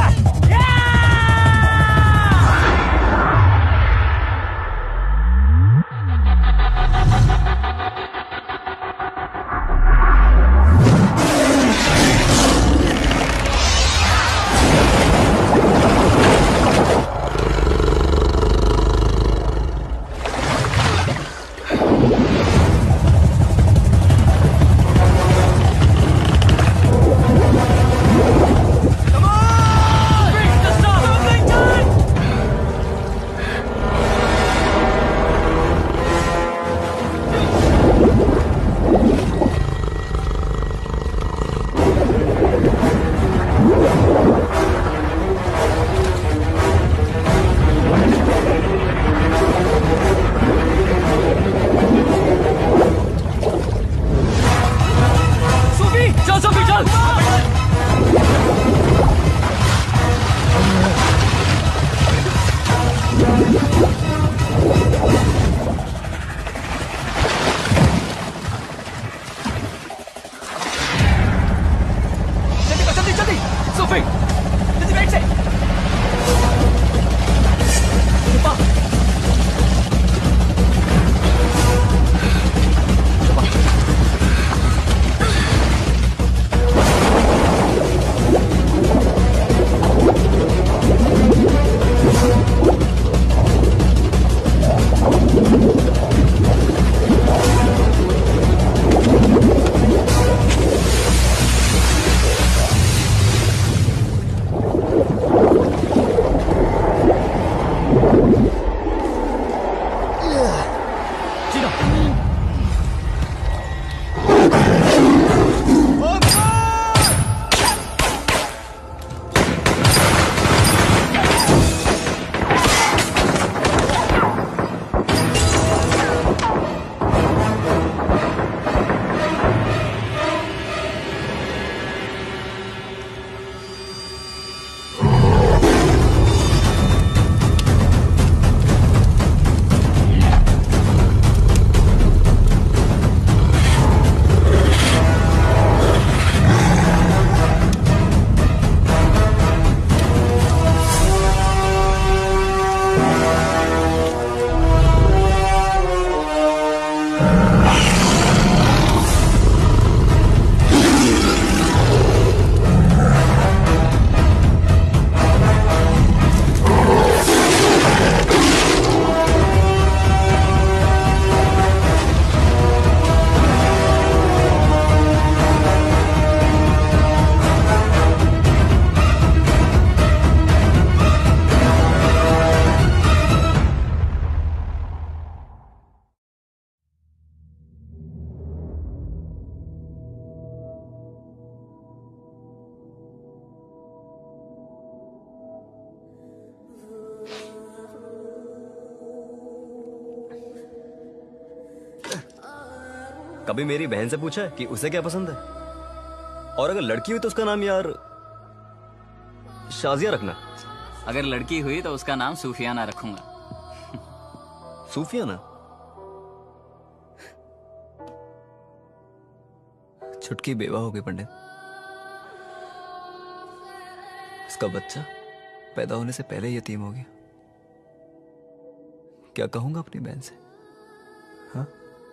कभी मेरी बहन से पूछा है कि उसे क्या पसंद है? और अगर लड़की हुई तो उसका नाम यार शाजिया रखना। अगर लड़की हुई तो उसका नाम सूफियाना रखूंगा। सूफियाना? छुटकी बेवा हो गई पंडित। उसका बच्चा पैदा होने से पहले यतीम हो गया। क्या कहूंगा अपनी बहन से? हाँ?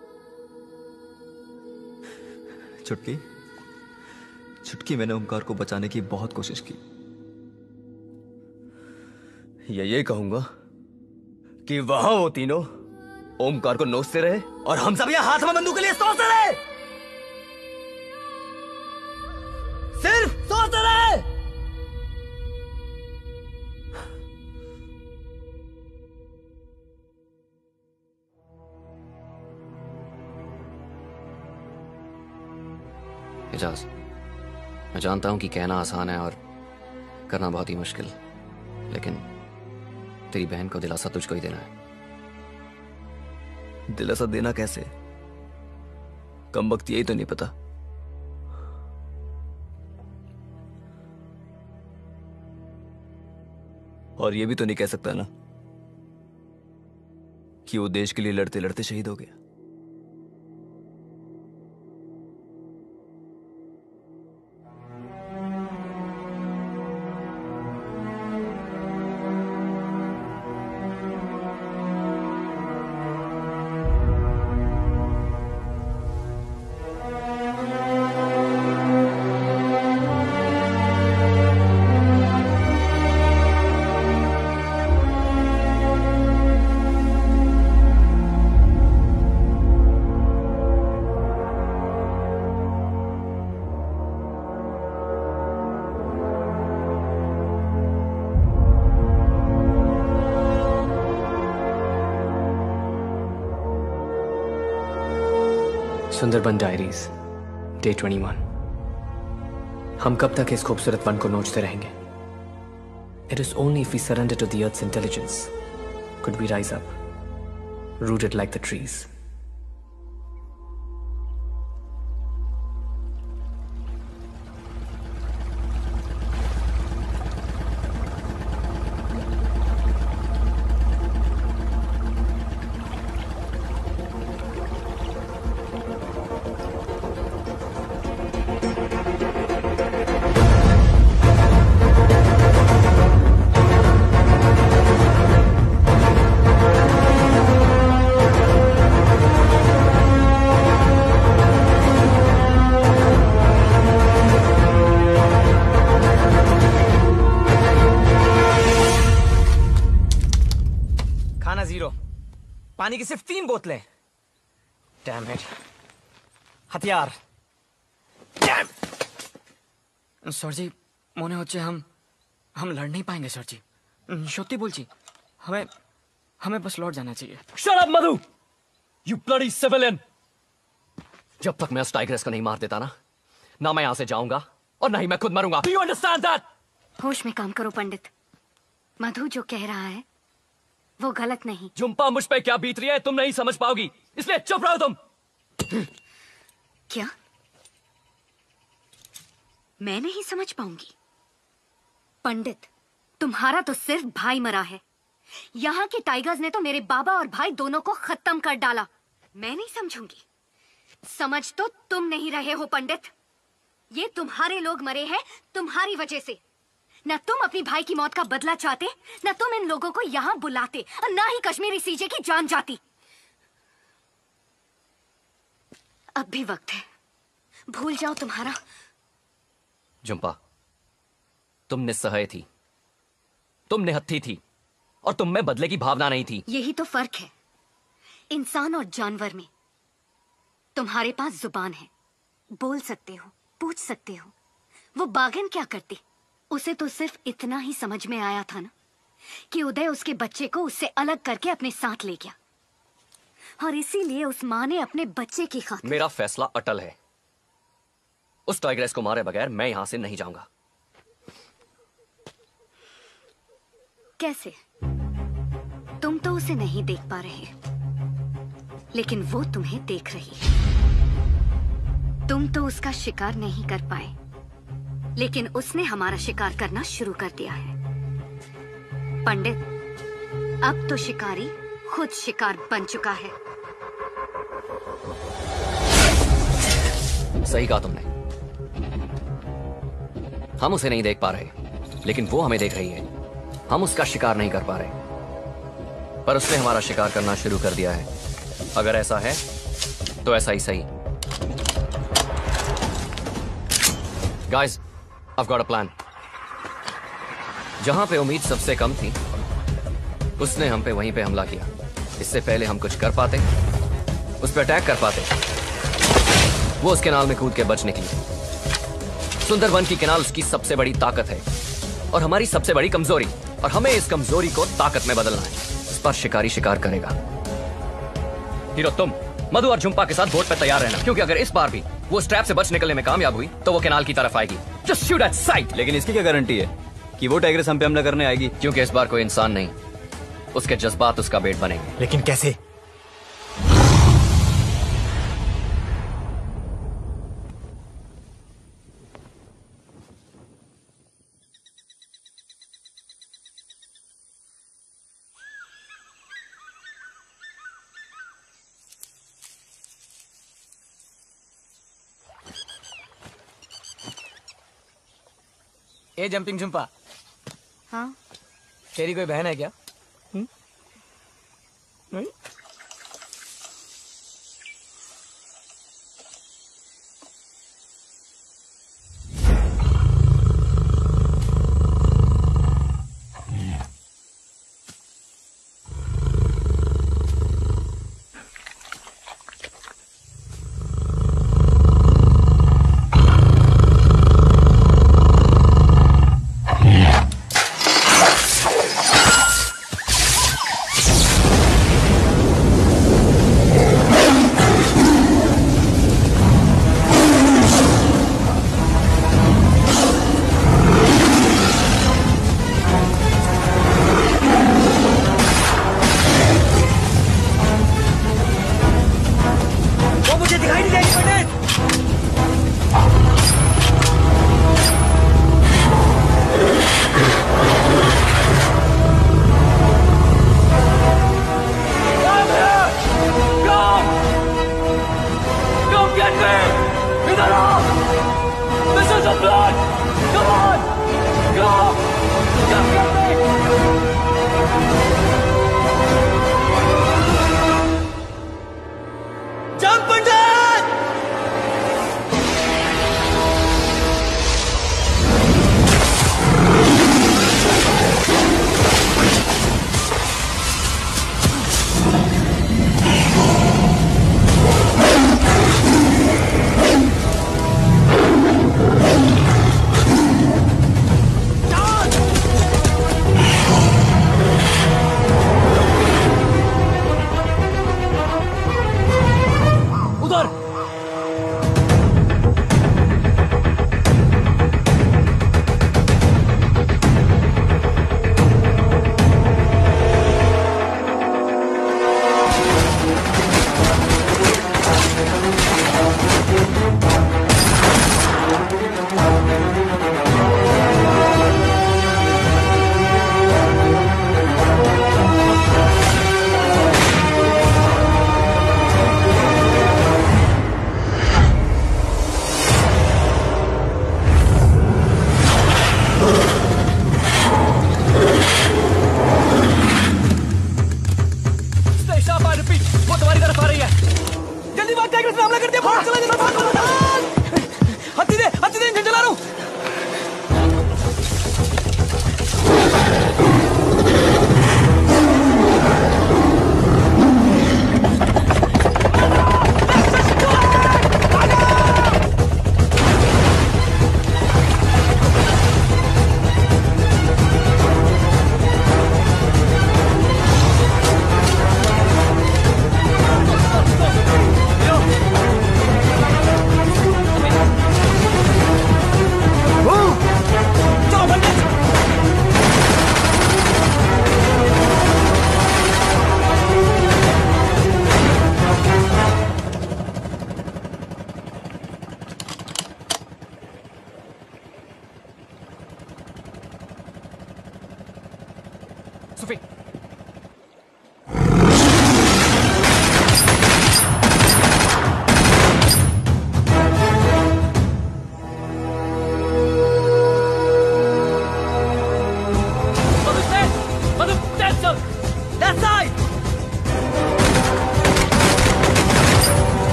छुटकी छुटकी मैंने ओमकार को बचाने की बहुत कोशिश की। ये ये कहूंगा कि वहां वो तीनों ओमकार को नोचते रहे और हम सब यहाँ हाथ में बंदूक के लिए सोचते रहे, सिर्फ सोचते रहे। एजाज, मैं जानता हूं कि कहना आसान है और करना बहुत ही मुश्किल, लेकिन तेरी बहन को दिलासा तुझको ही देना है। दिलासा देना कैसे? कम वक्त यही तो नहीं पता। और ये भी तो नहीं कह सकता ना कि वो देश के लिए लड़ते लड़ते शहीद हो गया। Sundarban diaries, day twenty one. हम कब तक इस खूबसूरत वन को नोचते रहेंगे? It is only if we surrender to the earth's intelligence could we rise up, rooted like the trees. पानी की सिर्फ तीन बोतलें। Damn it. हथियार। डैम। सर जी, मोने होच्छे हम हम लड़ नहीं पाएंगे सर जी। सत्य बोलची, हमें हमें बस लौट जाना चाहिए। Shut up, Madhu! You bloody civilian! जब तक मैं उस टाइग्रेस को नहीं मार देता ना, ना मैं यहां से जाऊंगा और ना ही मैं खुद मरूंगा। Do you understand that? होश में काम करो पंडित। मधु जो कह रहा है वो गलत नहीं। जुम्पा, मुझ पे क्या बीत रही है तुम नहीं समझ पाओगी, इसलिए चुप रहो तुम। क्या? मैं नहीं समझ पाऊंगी? पंडित, तुम्हारा तो सिर्फ भाई मरा है। यहाँ के टाइगर्स ने तो मेरे बाबा और भाई दोनों को खत्म कर डाला। मैं नहीं समझूंगी। समझ तो तुम नहीं रहे हो पंडित। ये तुम्हारे लोग मरे हैं तुम्हारी वजह से। न तुम अपनी भाई की मौत का बदला चाहते, न तुम इन लोगों को यहाँ बुलाते, और न ही कश्मीरी सीजे की जान जाती। अब भी वक्त है, भूल जाओ तुम्हारा। जुम्पा, तुम निस्सहाय थी, तुम निहत्थी थी, और तुम में बदले की भावना नहीं थी। यही तो फर्क है इंसान और जानवर में। तुम्हारे पास जुबान है, बोल सकते हो, पूछ सकते हो। वो बाघन क्या करती? उसे तो सिर्फ इतना ही समझ में आया था ना कि उदय उसके बच्चे को उससे अलग करके अपने साथ ले गया, और इसीलिए उस माँ ने अपने बच्चे की खातिर। मेरा फैसला अटल है। उस टाइग्रेस को मारे बगैर मैं यहां से नहीं जाऊंगा। कैसे? तुम तो उसे नहीं देख पा रहे, लेकिन वो तुम्हें देख रही है। तुम तो उसका शिकार नहीं कर पाए, लेकिन उसने हमारा शिकार करना शुरू कर दिया है। पंडित, अब तो शिकारी खुद शिकार बन चुका है। सही कहा तुमने। हम उसे नहीं देख पा रहे, लेकिन वो हमें देख रही है। हम उसका शिकार नहीं कर पा रहे, पर उसने हमारा शिकार करना शुरू कर दिया है। अगर ऐसा है तो ऐसा ही सही। Guys, I've got a plan. जहां पे उम्मीद सबसे कम थी, उसने हम पे वहीं पे हमला किया। इससे पहले हम कुछ कर पाते, उस पर अटैक कर पाते, वो उस केनाल में कूद के बच निकली। सुंदरवन की केनाल उसकी सबसे बड़ी ताकत है और हमारी सबसे बड़ी कमजोरी, और हमें इस कमजोरी को ताकत में बदलना है। इस पर शिकारी शिकार करेगा। हीरो, तुम मधु और झुम्पा के साथ बोट पे तैयार रहना, क्योंकि अगर इस बार भी वो स्ट्रैप से बच निकलने में कामयाब हुई तो वो केनाल की तरफ आएगी। Just shoot at sight. लेकिन इसकी क्या गारंटी है कि वो टाइग्रेस हम पे हमला करने आएगी? क्योंकि इस बार कोई इंसान नहीं, उसके जज्बात उसका बेट बनेंगे। लेकिन कैसे? ए जंपिंग झुम्पा, हाँ? तेरी कोई बहन है क्या? हुँ? नहीं?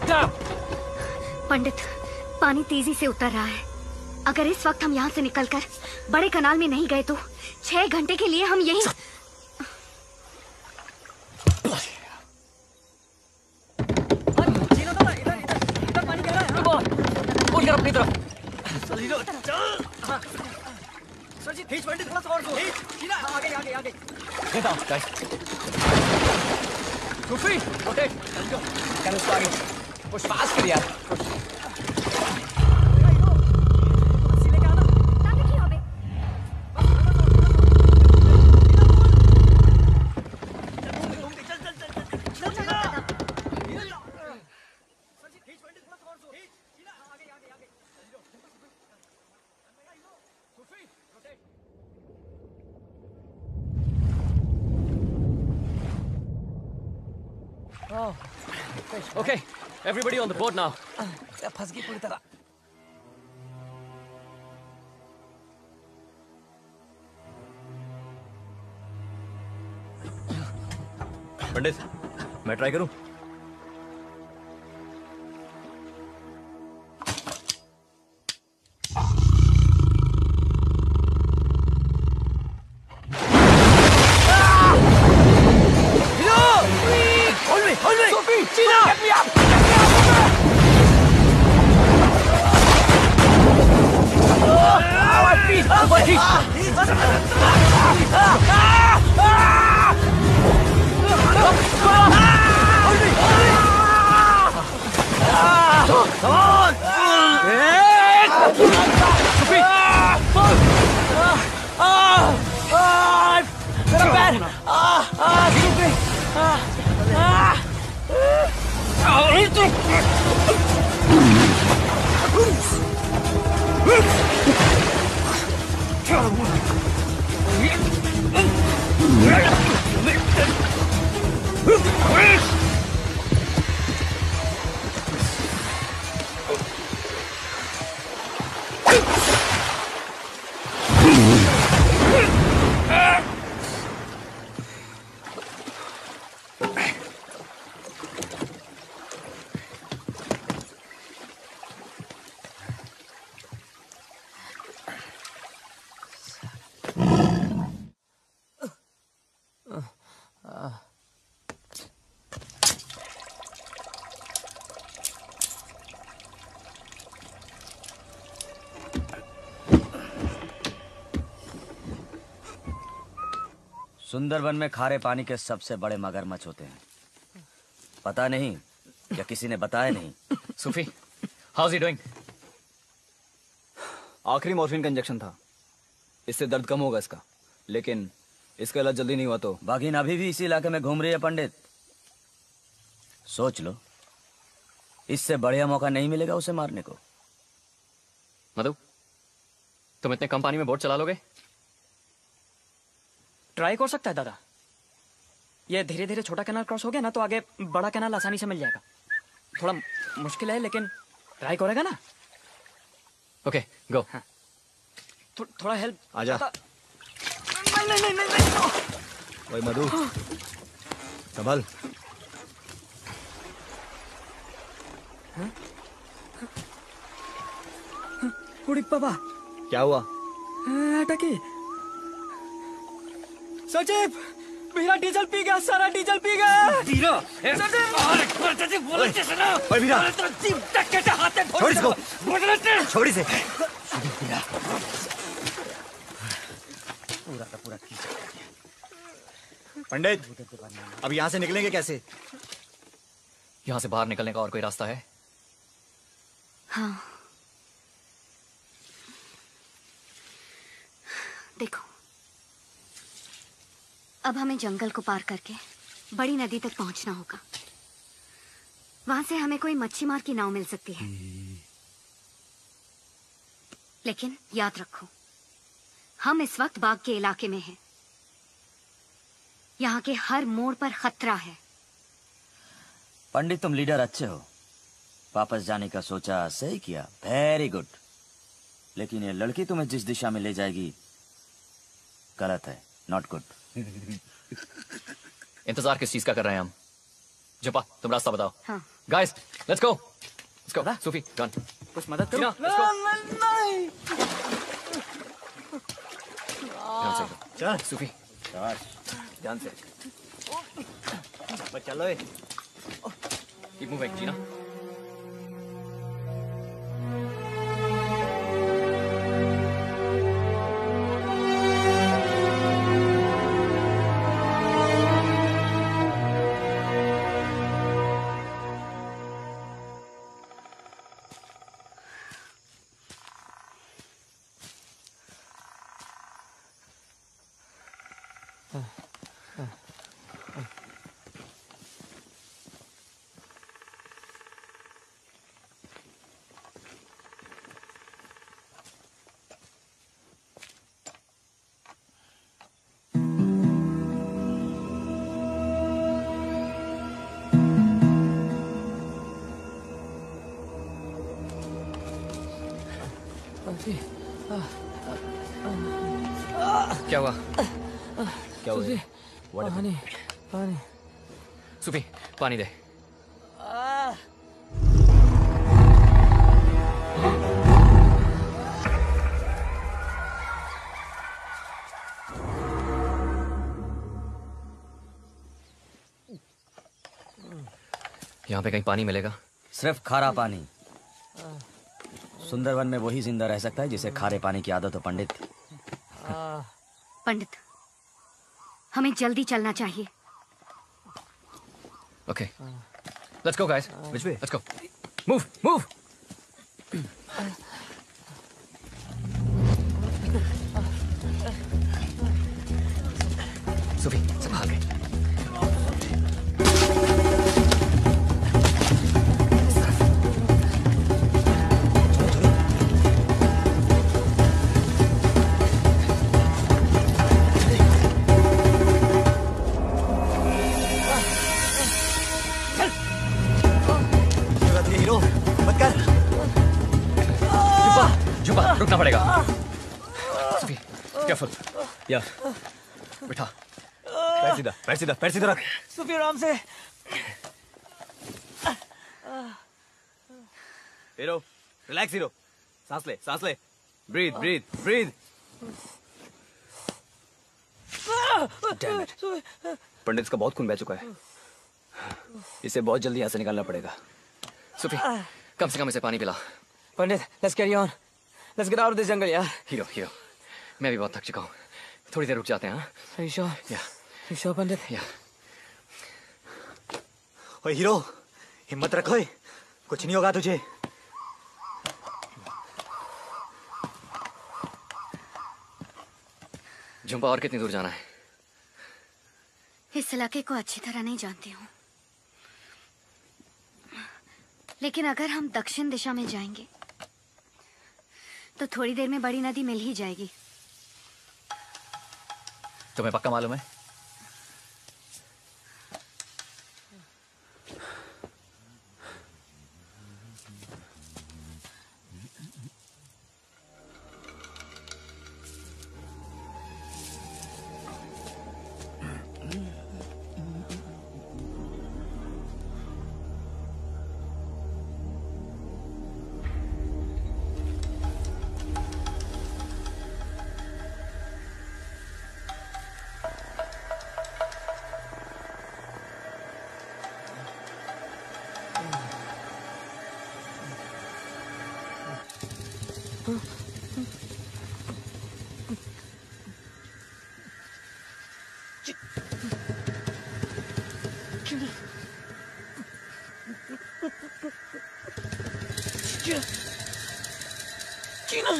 पंडित, पानी तेजी से उतर रहा है। अगर इस वक्त हम यहाँ से निकलकर बड़े कनाल में नहीं गए तो छह घंटे के लिए हम यहीं। अपनी तरफ सर जी खींच पंडित, थोड़ा सा और खींच, सीधा आगे आगे आगे। देखा गाइस, सूफी रोटेट, कर उसको आगे पुश फास्ट कर यार। Okay, everybody on the boat now. फंस गई पूरी तरह। पंडित, मैं ट्राई करूं? सुंदरवन में खारे पानी के सबसे बड़े मगरमच्छ होते हैं। पता नहीं या किसी ने बताया नहीं। Sufi, how is he doing? आखिरी मॉर्फिन का इंजेक्शन था, इससे दर्द कम होगा इसका, लेकिन इसका इलाज जल्दी नहीं हुआ तो। बागिन अभी भी इसी इलाके में घूम रही है पंडित। सोच लो, इससे बढ़िया मौका नहीं मिलेगा उसे मारने को। मधु, तुम इतने कम पानी में बोट चला लोगे? ट्राई कर सकता है दादा। ये धीरे धीरे छोटा कैनाल क्रॉस हो गया ना तो आगे बड़ा कैनाल आसानी से मिल जाएगा। थोड़ा मुश्किल है लेकिन ट्राई करेगा ना। Okay go. हाँ। थो, थोड़ा हेल्प। आजा। नहीं नहीं नहीं नहीं। ओए मधु, संभल। उड़ी बाबा। क्या हुआ? अटकी। सचिव, मेरा डीजल पी गया, सारा डीजल पी गया। डीरो? सचिव, ओए वीरा, छोड़ इसको, छोड़ इसे। पूरा का पूरा पंडित, अब यहाँ से निकलेंगे कैसे? यहाँ से बाहर निकलने का और कोई रास्ता है? हाँ, देखो, अब हमें जंगल को पार करके बड़ी नदी तक पहुंचना होगा। वहां से हमें कोई मच्छी मार की नाव मिल सकती है, लेकिन याद रखो, हम इस वक्त बाग के इलाके में हैं। यहाँ के हर मोड़ पर खतरा है। पंडित, तुम लीडर अच्छे हो। वापस जाने का सोचा, सही किया, वेरी गुड। लेकिन ये लड़की तुम्हें जिस दिशा में ले जाएगी गलत है, नॉट गुड। इंतजार किस चीज का कर रहे हैं हम? जपा, तुम रास्ता बताओ। हाँ, Guys, let's go. Let's go. Sophie, run. कुछ मदद Gina, करो? let's go. नहीं। ध्यान से. चल Sophie. शाबाश, ध्यान से। बस चलो ये। Keep moving, Gina. क्या हुआ? क्या हुआ? पानी, पानी। सुफी, पानी दे. यहाँ पे कहीं पानी मिलेगा? सिर्फ खारा पानी. सुंदरवन में वही जिंदा रह सकता है जिसे खारे पानी की आदत हो, पंडित. पंडित, हमें जल्दी चलना चाहिए. Okay. Let's go, guys. Which way? Let's go. Move, move. Sophie, संभाल के. रुकना पड़ेगा. सुफी, केयरफुल. या. बिठा. पैर सीधा, पैर सीधा, पैर सीधा रख. सुफी आराम से. Hero, relax hero. सांस ले, सांस ले. Breathe, breathe, breathe. Damn it. Pandit इसका बहुत खून बह चुका है. इसे बहुत जल्दी यहाँ से निकालना पड़ेगा. सुफी, कम से कम इसे पानी पिला. Pandit, let's carry on. Let's get out of this jungle, यार. Hero, hero. मैं भी बहुत थक चुका हूँ. थोड़ी देर रुक जाते हैं. हाँ? Are you sure? Yeah. You sure, Pandit? Yeah. ओए हीरो, हिम्मत रखो. कुछ नहीं होगा तुझे. झुंपा और कितनी दूर जाना है? इस इलाके को अच्छी तरह नहीं जानती हूँ, लेकिन अगर हम दक्षिण दिशा में जाएंगे तो थोड़ी देर में बड़ी नदी मिल ही जाएगी. तुम्हें पक्का मालूम है? जीना.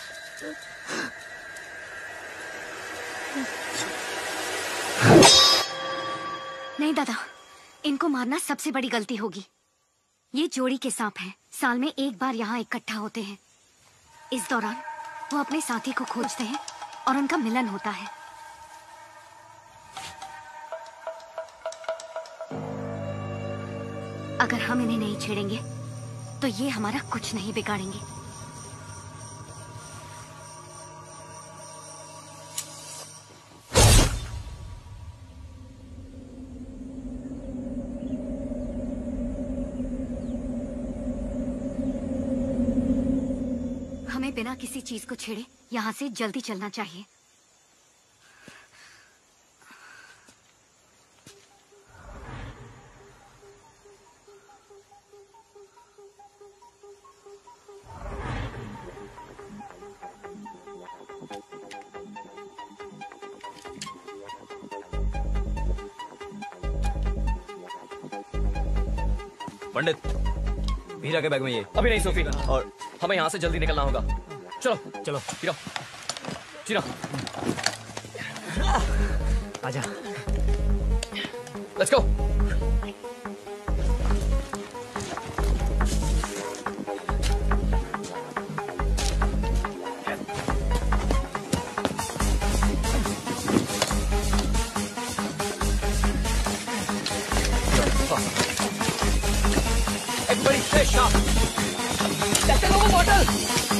नहीं दादा, इनको मारना सबसे बड़ी गलती होगी. ये जोड़ी के सांप हैं. साल में एक बार यहाँ इकट्ठा होते हैं. इस दौरान वो अपने साथी को खोजते हैं और उनका मिलन होता है. अगर हम इन्हें नहीं छेड़ेंगे तो ये हमारा कुछ नहीं बिगाड़ेंगे. हमें बिना किसी चीज को छेड़े यहाँ से जल्दी चलना चाहिए। पंडित, हीरा के बैग में ये। अभी नहीं सोफी, और हमें यहाँ से जल्दी निकलना होगा। चलो चलो चिरा चिरा आजा। Let's go. Everybody stay sharp. That's the logo bottle.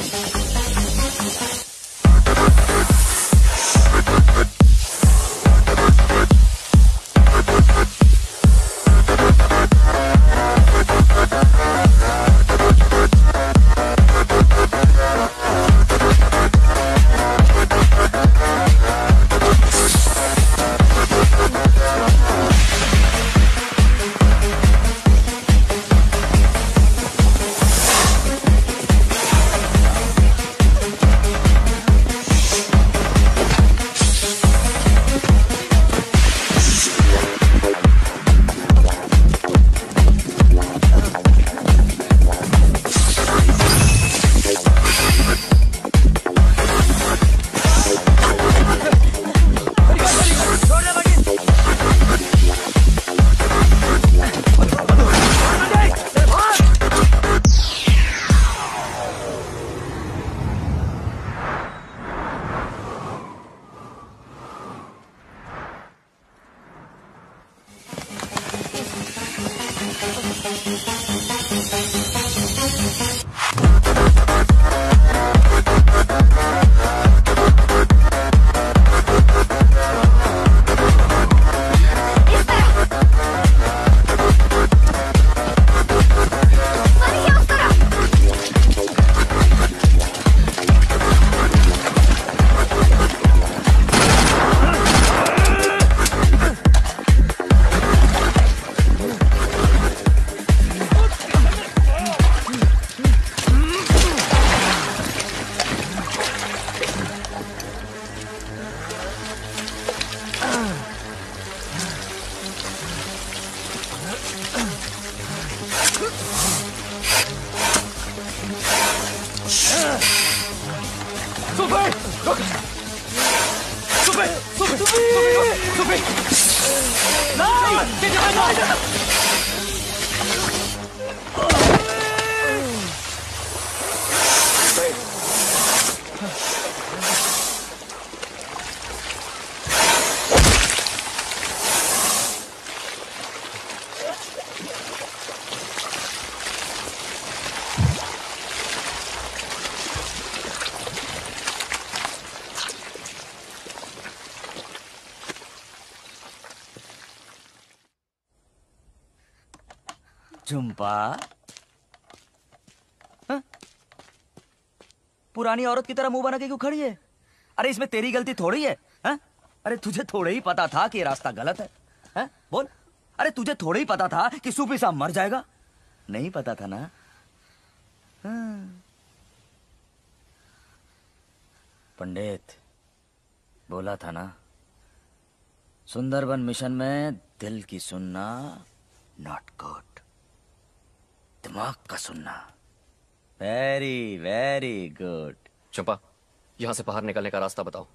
Jhumpa, हाँ? पुरानी औरत की तरह मुंह बना के क्यों खड़ी है? अरे इसमें तेरी गलती थोड़ी है, हाँ? अरे तुझे थोड़ा ही पता था कि ये रास्ता गलत है, हाँ? बोल। अरे तुझे थोड़ा ही पता था कि सूफी साहब मर जाएगा? नहीं पता था ना? हाँ। पंडित बोला था ना, सुंदरबन मिशन में दिल की सुनना नॉट गुड, दिमाग का सुनना वेरी वेरी गुड। चंपा, यहां से बाहर निकलने का रास्ता बताओ।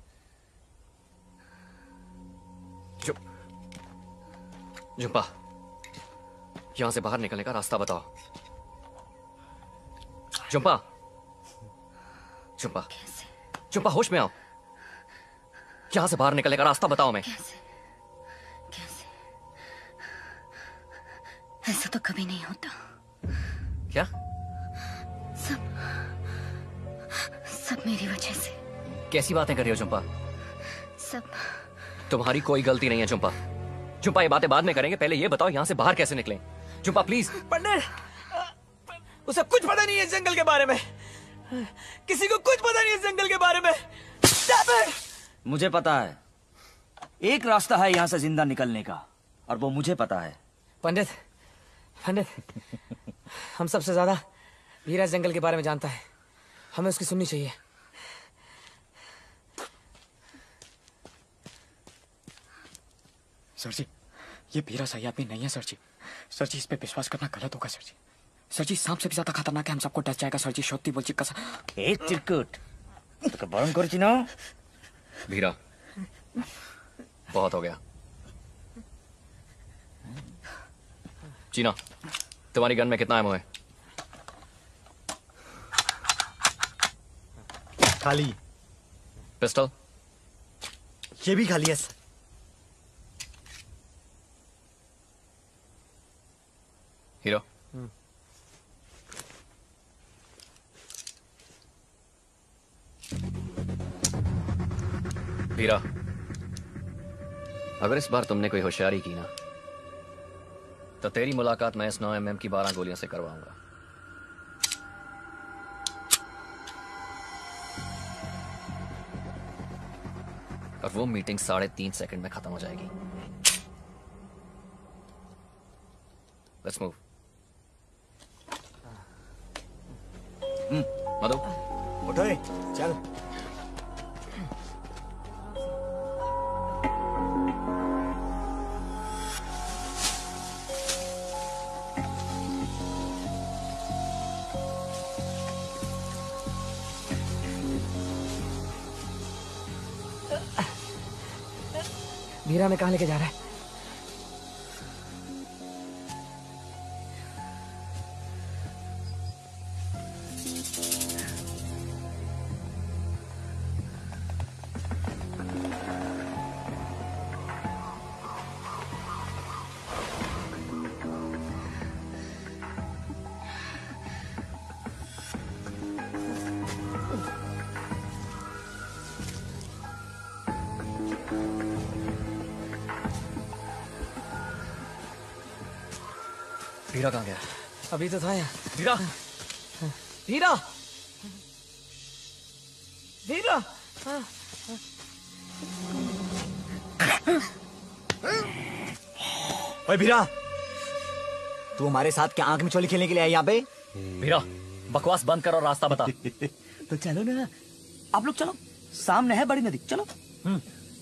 चंपा, यहां से बाहर निकलने का रास्ता बताओ। चंपा, चंपा, चंपा होश में आओ। यहां से बाहर निकलने का रास्ता बताओ। मैं कैसे? कैसे? ऐसा तो कभी नहीं होता। क्या? सब सब मेरी वजह से। कैसी बातें कर रही हो चंपा? सब तुम्हारी कोई गलती नहीं है चंपा। चंपा, ये बातें बाद में करेंगे, पहले ये बताओ यहां से बाहर कैसे निकलें। चंपा प्लीज। पंडित, उसे कुछ पता नहीं है जंगल के बारे में। किसी को कुछ पता नहीं इस जंगल के बारे में। मुझे पता है, एक रास्ता है यहाँ से जिंदा निकलने का, और वो मुझे पता है। पंडित, पंडित, हम सबसे ज्यादा वीरा इस जंगल के बारे में जानता है, हमें उसकी सुननी चाहिए। सर जी, ये वीरा सही आदमी नहीं है सर जी। सर जी, इस पे विश्वास करना गलत होगा सर जी। सर जी, सांप से भी ज्यादा खतरनाक है, हम सबको डस जाएगा सर जी। सत्य बोलची कसा ए चिरकुट, तो बरम करची ना। वीरा, बहुत हो गया। चीना, तुम्हारी गन में कितना एमो है? खाली। पिस्टल? ये भी खाली है सर। हीरो? वीरा, अगर इस बार तुमने कोई होशियारी की ना, तो तेरी मुलाकात मैं इस नौ एम एम की बारह गोलियों से करवाऊंगा। और वो मीटिंग साढ़े तीन सेकंड में खत्म हो जाएगी। Let's move. मधु, उठो, चल। वीरा में कहाँ लेके जा रहा है? वीरा कहाँ गया? अभी तो था यहाँ। वीरा, वीरा, वीरा। ओए वीरा, तू हमारे साथ क्या आंख में चोली खेलने के लिए आया यहाँ पे? वीरा, बकवास बंद कर और रास्ता बता। तो चलो ना, आप लोग चलो, सामने है बड़ी नदी, चलो। हम्म।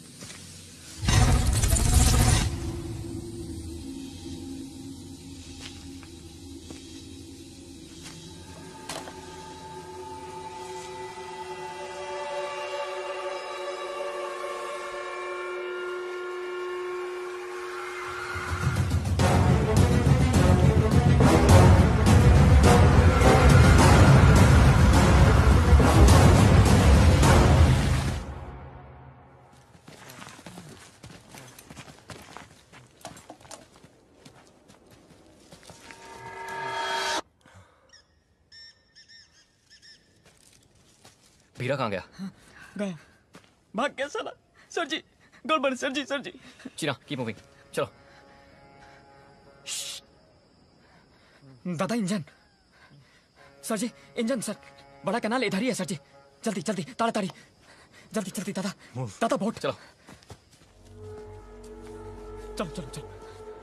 वीरा कहाँ गया? गया, भाग गया साला। सर जी, गड़बड़ सर जी, सर जी। चीना, कीप मूविंग, चलो। दादा, engine. Sir ji, engine sir, बड़ा कनाल इधर ही है सर जी। जल्दी जल्दी, ताड़ाताड़ी, जल्दी जल्दी दादा, दादा बोट। चलो चलो चलो चलो।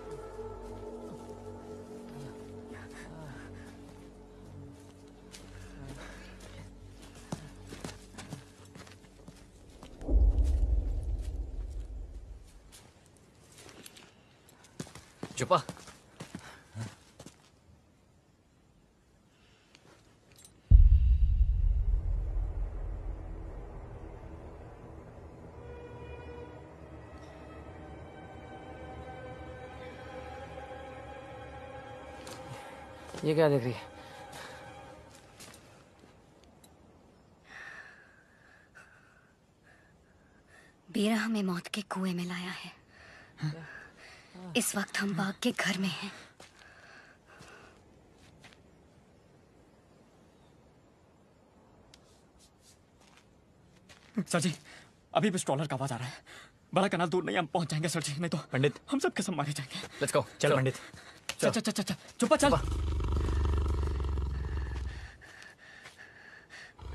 चुपा, ये क्या देख रही है? वीरा हमें मौत के कुएं में लाया है। इस वक्त हम बाग के घर में हैं। सर जी, अभी भी स्ट्रॉलर का आवाज आ रहा है। बड़ा कनाल दूर नहीं, हम पहुंच जाएंगे सर जी, नहीं तो पंडित हम सब कसम मारे जाएंगे। Let's go. चलो पंडित, चल चल चल चल, चुप्पा चल।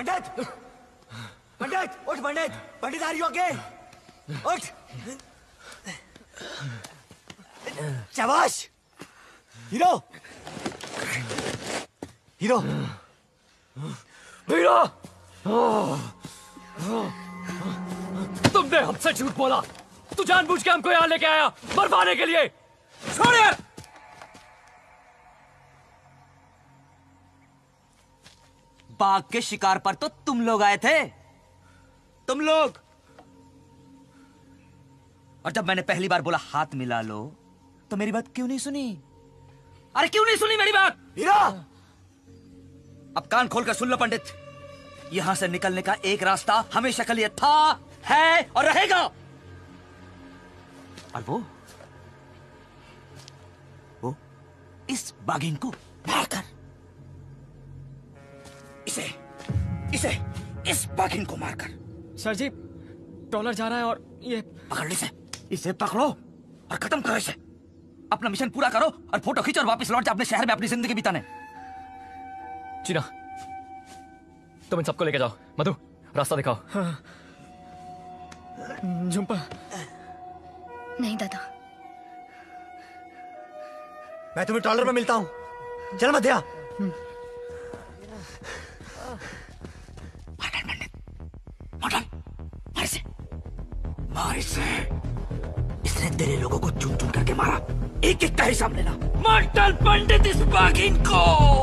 पंडित, पंडित, उठ पंडित, पंडित आ रही हो आगे, उठ। शाबाश, हीरो, हीरो, हीरो, तुमने हमसे झूठ बोला। तू जानबूझ के हमको यहाँ लेके आया मरवाने के लिए। छोड़ यार। बाघ के शिकार पर तो तुम लोग आए थे, तुम लोग। और जब मैंने पहली बार बोला हाथ मिला लो, तो मेरी बात क्यों नहीं सुनी? अरे क्यों नहीं सुनी मेरी बात? हीरा, अब कान खोलकर सुन लो पंडित, यहां से निकलने का एक रास्ता हमेशा के लिए था, है और रहेगा। और वो वो इस बाघिन को मारकर, इसे इसे इस बाघिन को मारकर। सर जी, डॉलर जा रहा है और ये पकड़ लीजिए, इसे पकड़ो और खत्म करो इसे। अपना मिशन पूरा करो और फोटो खींचो और वापस लौट जाओ अपने शहर में अपनी जिंदगी बिताने। चीना, तुम इन सबको लेके जाओ। मधु, रास्ता दिखाओ। हाँ। झुम्पा। नहीं दादा, मैं तुम्हें डॉलर में मिलता हूं। चल मध्या। मार इसे, मार इसे। इसने तेरे लोगों को चुन चुन करके मारा, एक एक का हिसाब लेना। मार डाल पंडित इस बाघिन को।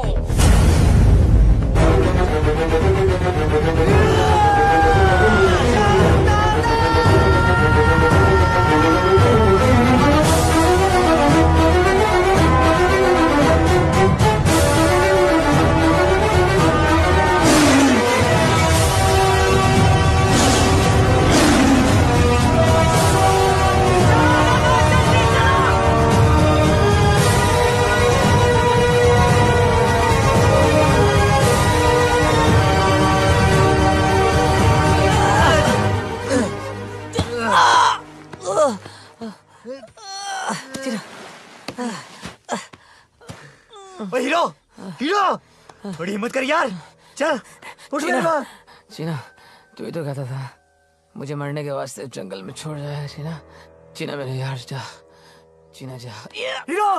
ओ हीरो, हीरो, थोड़ी हिम्मत कर यार। चल उठ मेरे पास। चीना, तू ही तो कहता था मुझे मरने के वास्ते जंगल में छोड़ जाए। चीना, चीना मेरे यार, जा चीना जा। Hero,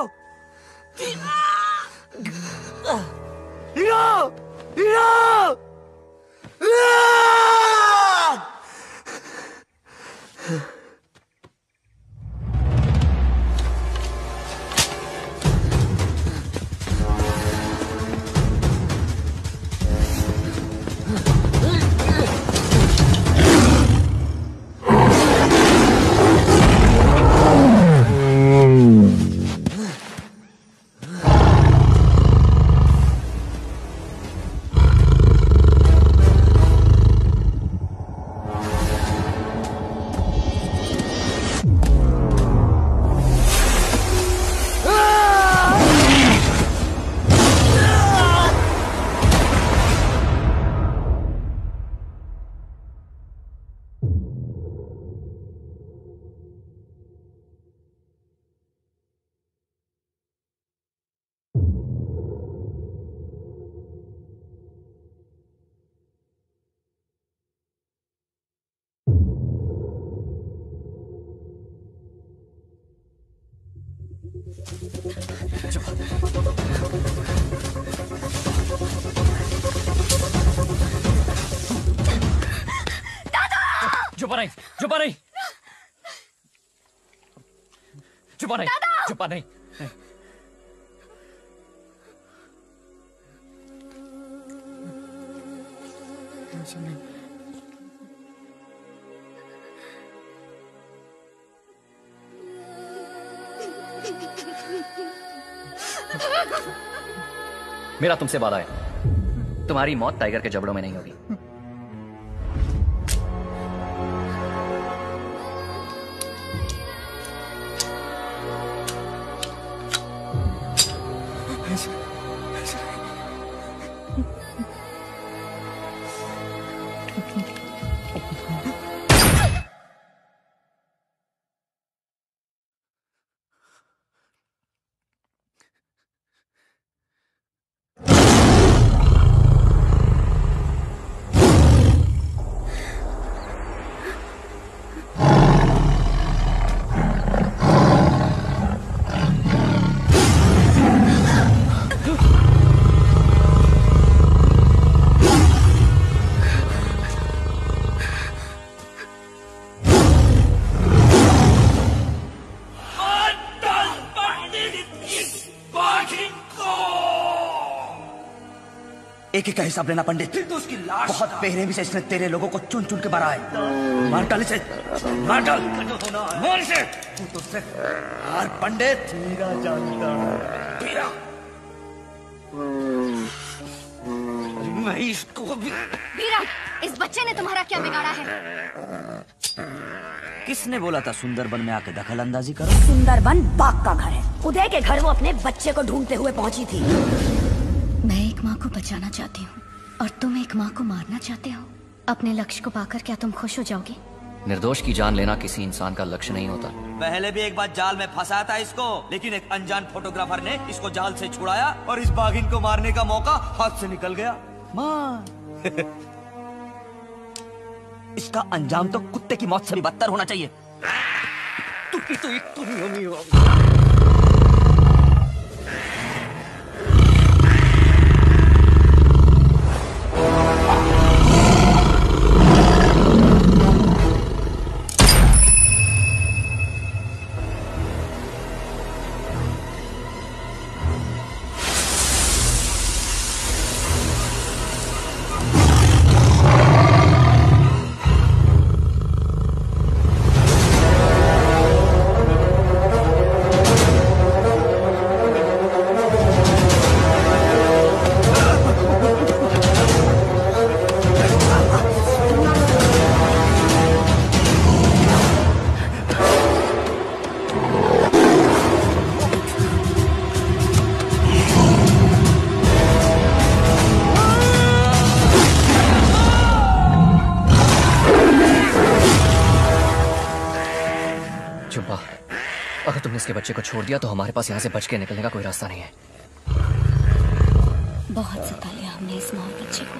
hero, hero. चुपा नहीं, चुपा नहीं, चुपा नहीं, चुपा नहीं। मेरा तुमसे वादा है, तुम्हारी मौत टाइगर के जबड़ों में नहीं होगी। एक एक का हिसाब लेना पंडित। तो उसकी लाश बहुत बेरहमी से इसने तेरे लोगों को चुन चुन के मारा है। मार डाल इसे, मार डाल, मार इसे। तू तो सिर्फ हार पंडित। वीरा जानता है। वीरा, मैं इसको भी... वीरा, इस बच्चे ने तुम्हारा क्या बिगाड़ा है? किसने बोला था सुंदरबन में आके दखल अंदाजी करो? सुंदरबन बाघ का घर है। उदय के घर वो अपने बच्चे को ढूंढते हुए पहुंची थी। मैं एक माँ को बचाना चाहती हूँ और तुम एक माँ को मारना चाहते हो। अपने लक्ष्य को पाकर क्या तुम खुश हो जाओगे? निर्दोष की जान लेना किसी इंसान का लक्ष्य नहीं होता। पहले भी एक बार जाल में फंसाया था इसको, लेकिन एक अनजान फोटोग्राफर ने इसको जाल से छुड़ाया और इस बाघिन को मारने का मौका हाथ से निकल गया। मार। इसका अंजाम तो कुत्ते की मौत से भी बदतर होना चाहिए। तू की तो एक तू नहीं हो। अगर तुमने इसके बच्चे को छोड़ दिया तो हमारे पास यहाँ से बच के निकलने का कोई रास्ता नहीं है। बहुत सता लिया हमने इस माँ और बच्चे को।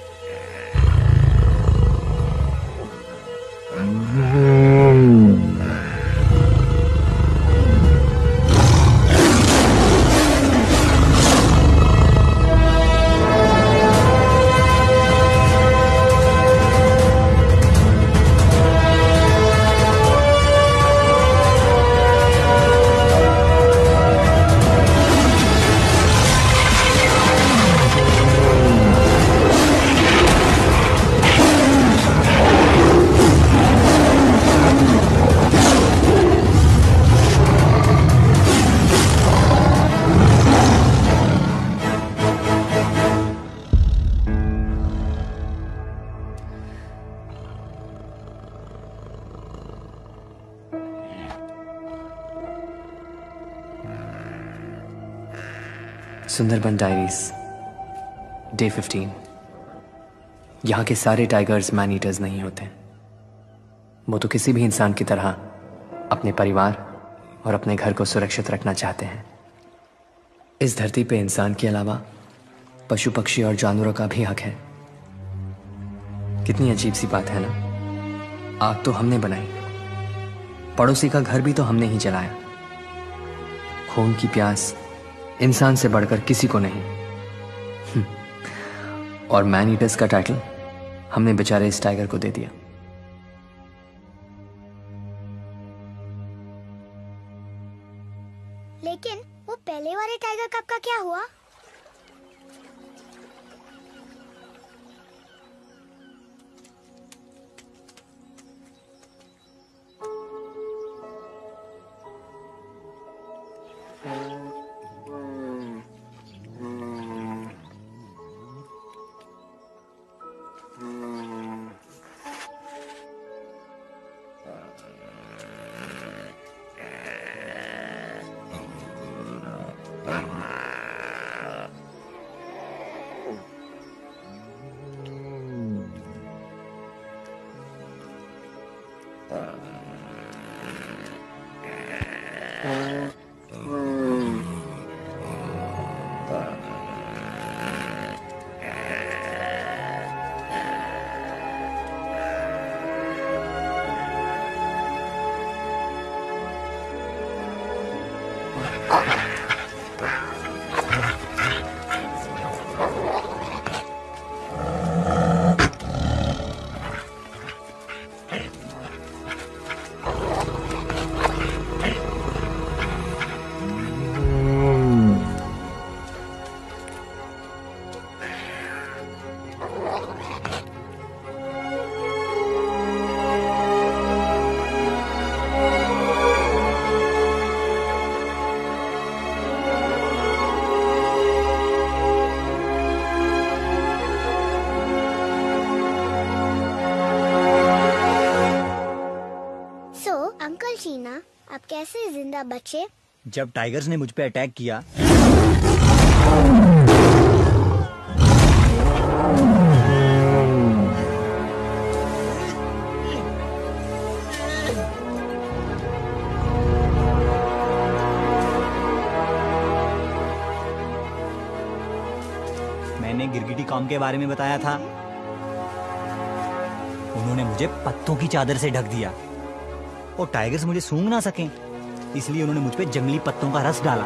Sundarban diaries day fifteen. यहाँ के सारे टाइगर्स मैन ईटर्स नहीं होते। वो तो किसी भी इंसान की तरह अपने परिवार और अपने घर को सुरक्षित रखना चाहते हैं। इस धरती पे इंसान के अलावा पशु पक्षी और जानवरों का भी हक है। कितनी अजीब सी बात है ना। आग तो हमने बनाई, पड़ोसी का घर भी तो हमने ही जलाया। खून की प्यास इंसान से बढ़कर किसी को नहीं। और मैन ईटर्स का टाइटल हमने बेचारे इस टाइगर को दे दिया। लेकिन वो पहले वाले टाइगर कप का क्या हुआ? सो अंकल शीना, आप कैसे जिंदा बचे? जब टाइगर्स ने मुझ पे अटैक किया मैंने गिरगिटी कॉम के बारे में बताया था। उन्होंने मुझे पत्तों की चादर से ढक दिया और टाइगर्स मुझे सूंघ ना सकें, इसलिए उन्होंने मुझ पे जंगली पत्तों का रस डाला।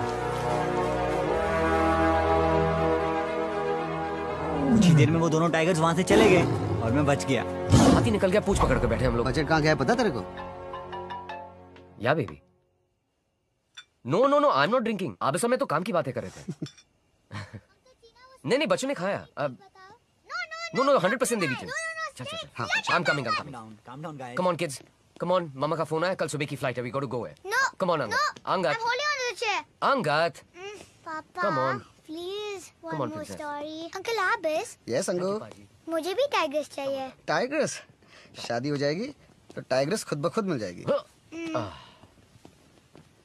कुछ ही देर में वो दोनों टाइगर्स वहां से चले गए और मैं बच गया। हाथी निकल गया, पूछ पकड़ के बैठे हम लोग। बजट कहाँ गया पता तेरे को? या baby, no no no, I am not drinking. आप इस समय तो काम की बातें कर रहे थे। नहीं नहीं, बच्चों ने खाया। अब नो नो, हंड्रेड परसेंट दे दीजिए। चल चल चल, I am coming, I am coming. Come on kids, come on. मामा का फोन आया, कल सुबह की फ्लाइट है, वी गॉट टू गो है। कम ऑन अंगद, अंगद, अंगद, पापा, come on. Please Come one on, more princess. Story. Uncle Abis, yes Angu. मुझे भी टाइगर्स चाहिए। टाइगर्स? शादी हो जाएगी तो टाइगर्स खुद ब खुद मिल जाएगी।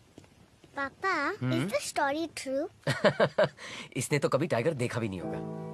पापा, इज द स्टोरी ट्रू? इसने तो कभी टाइगर देखा भी नहीं होगा।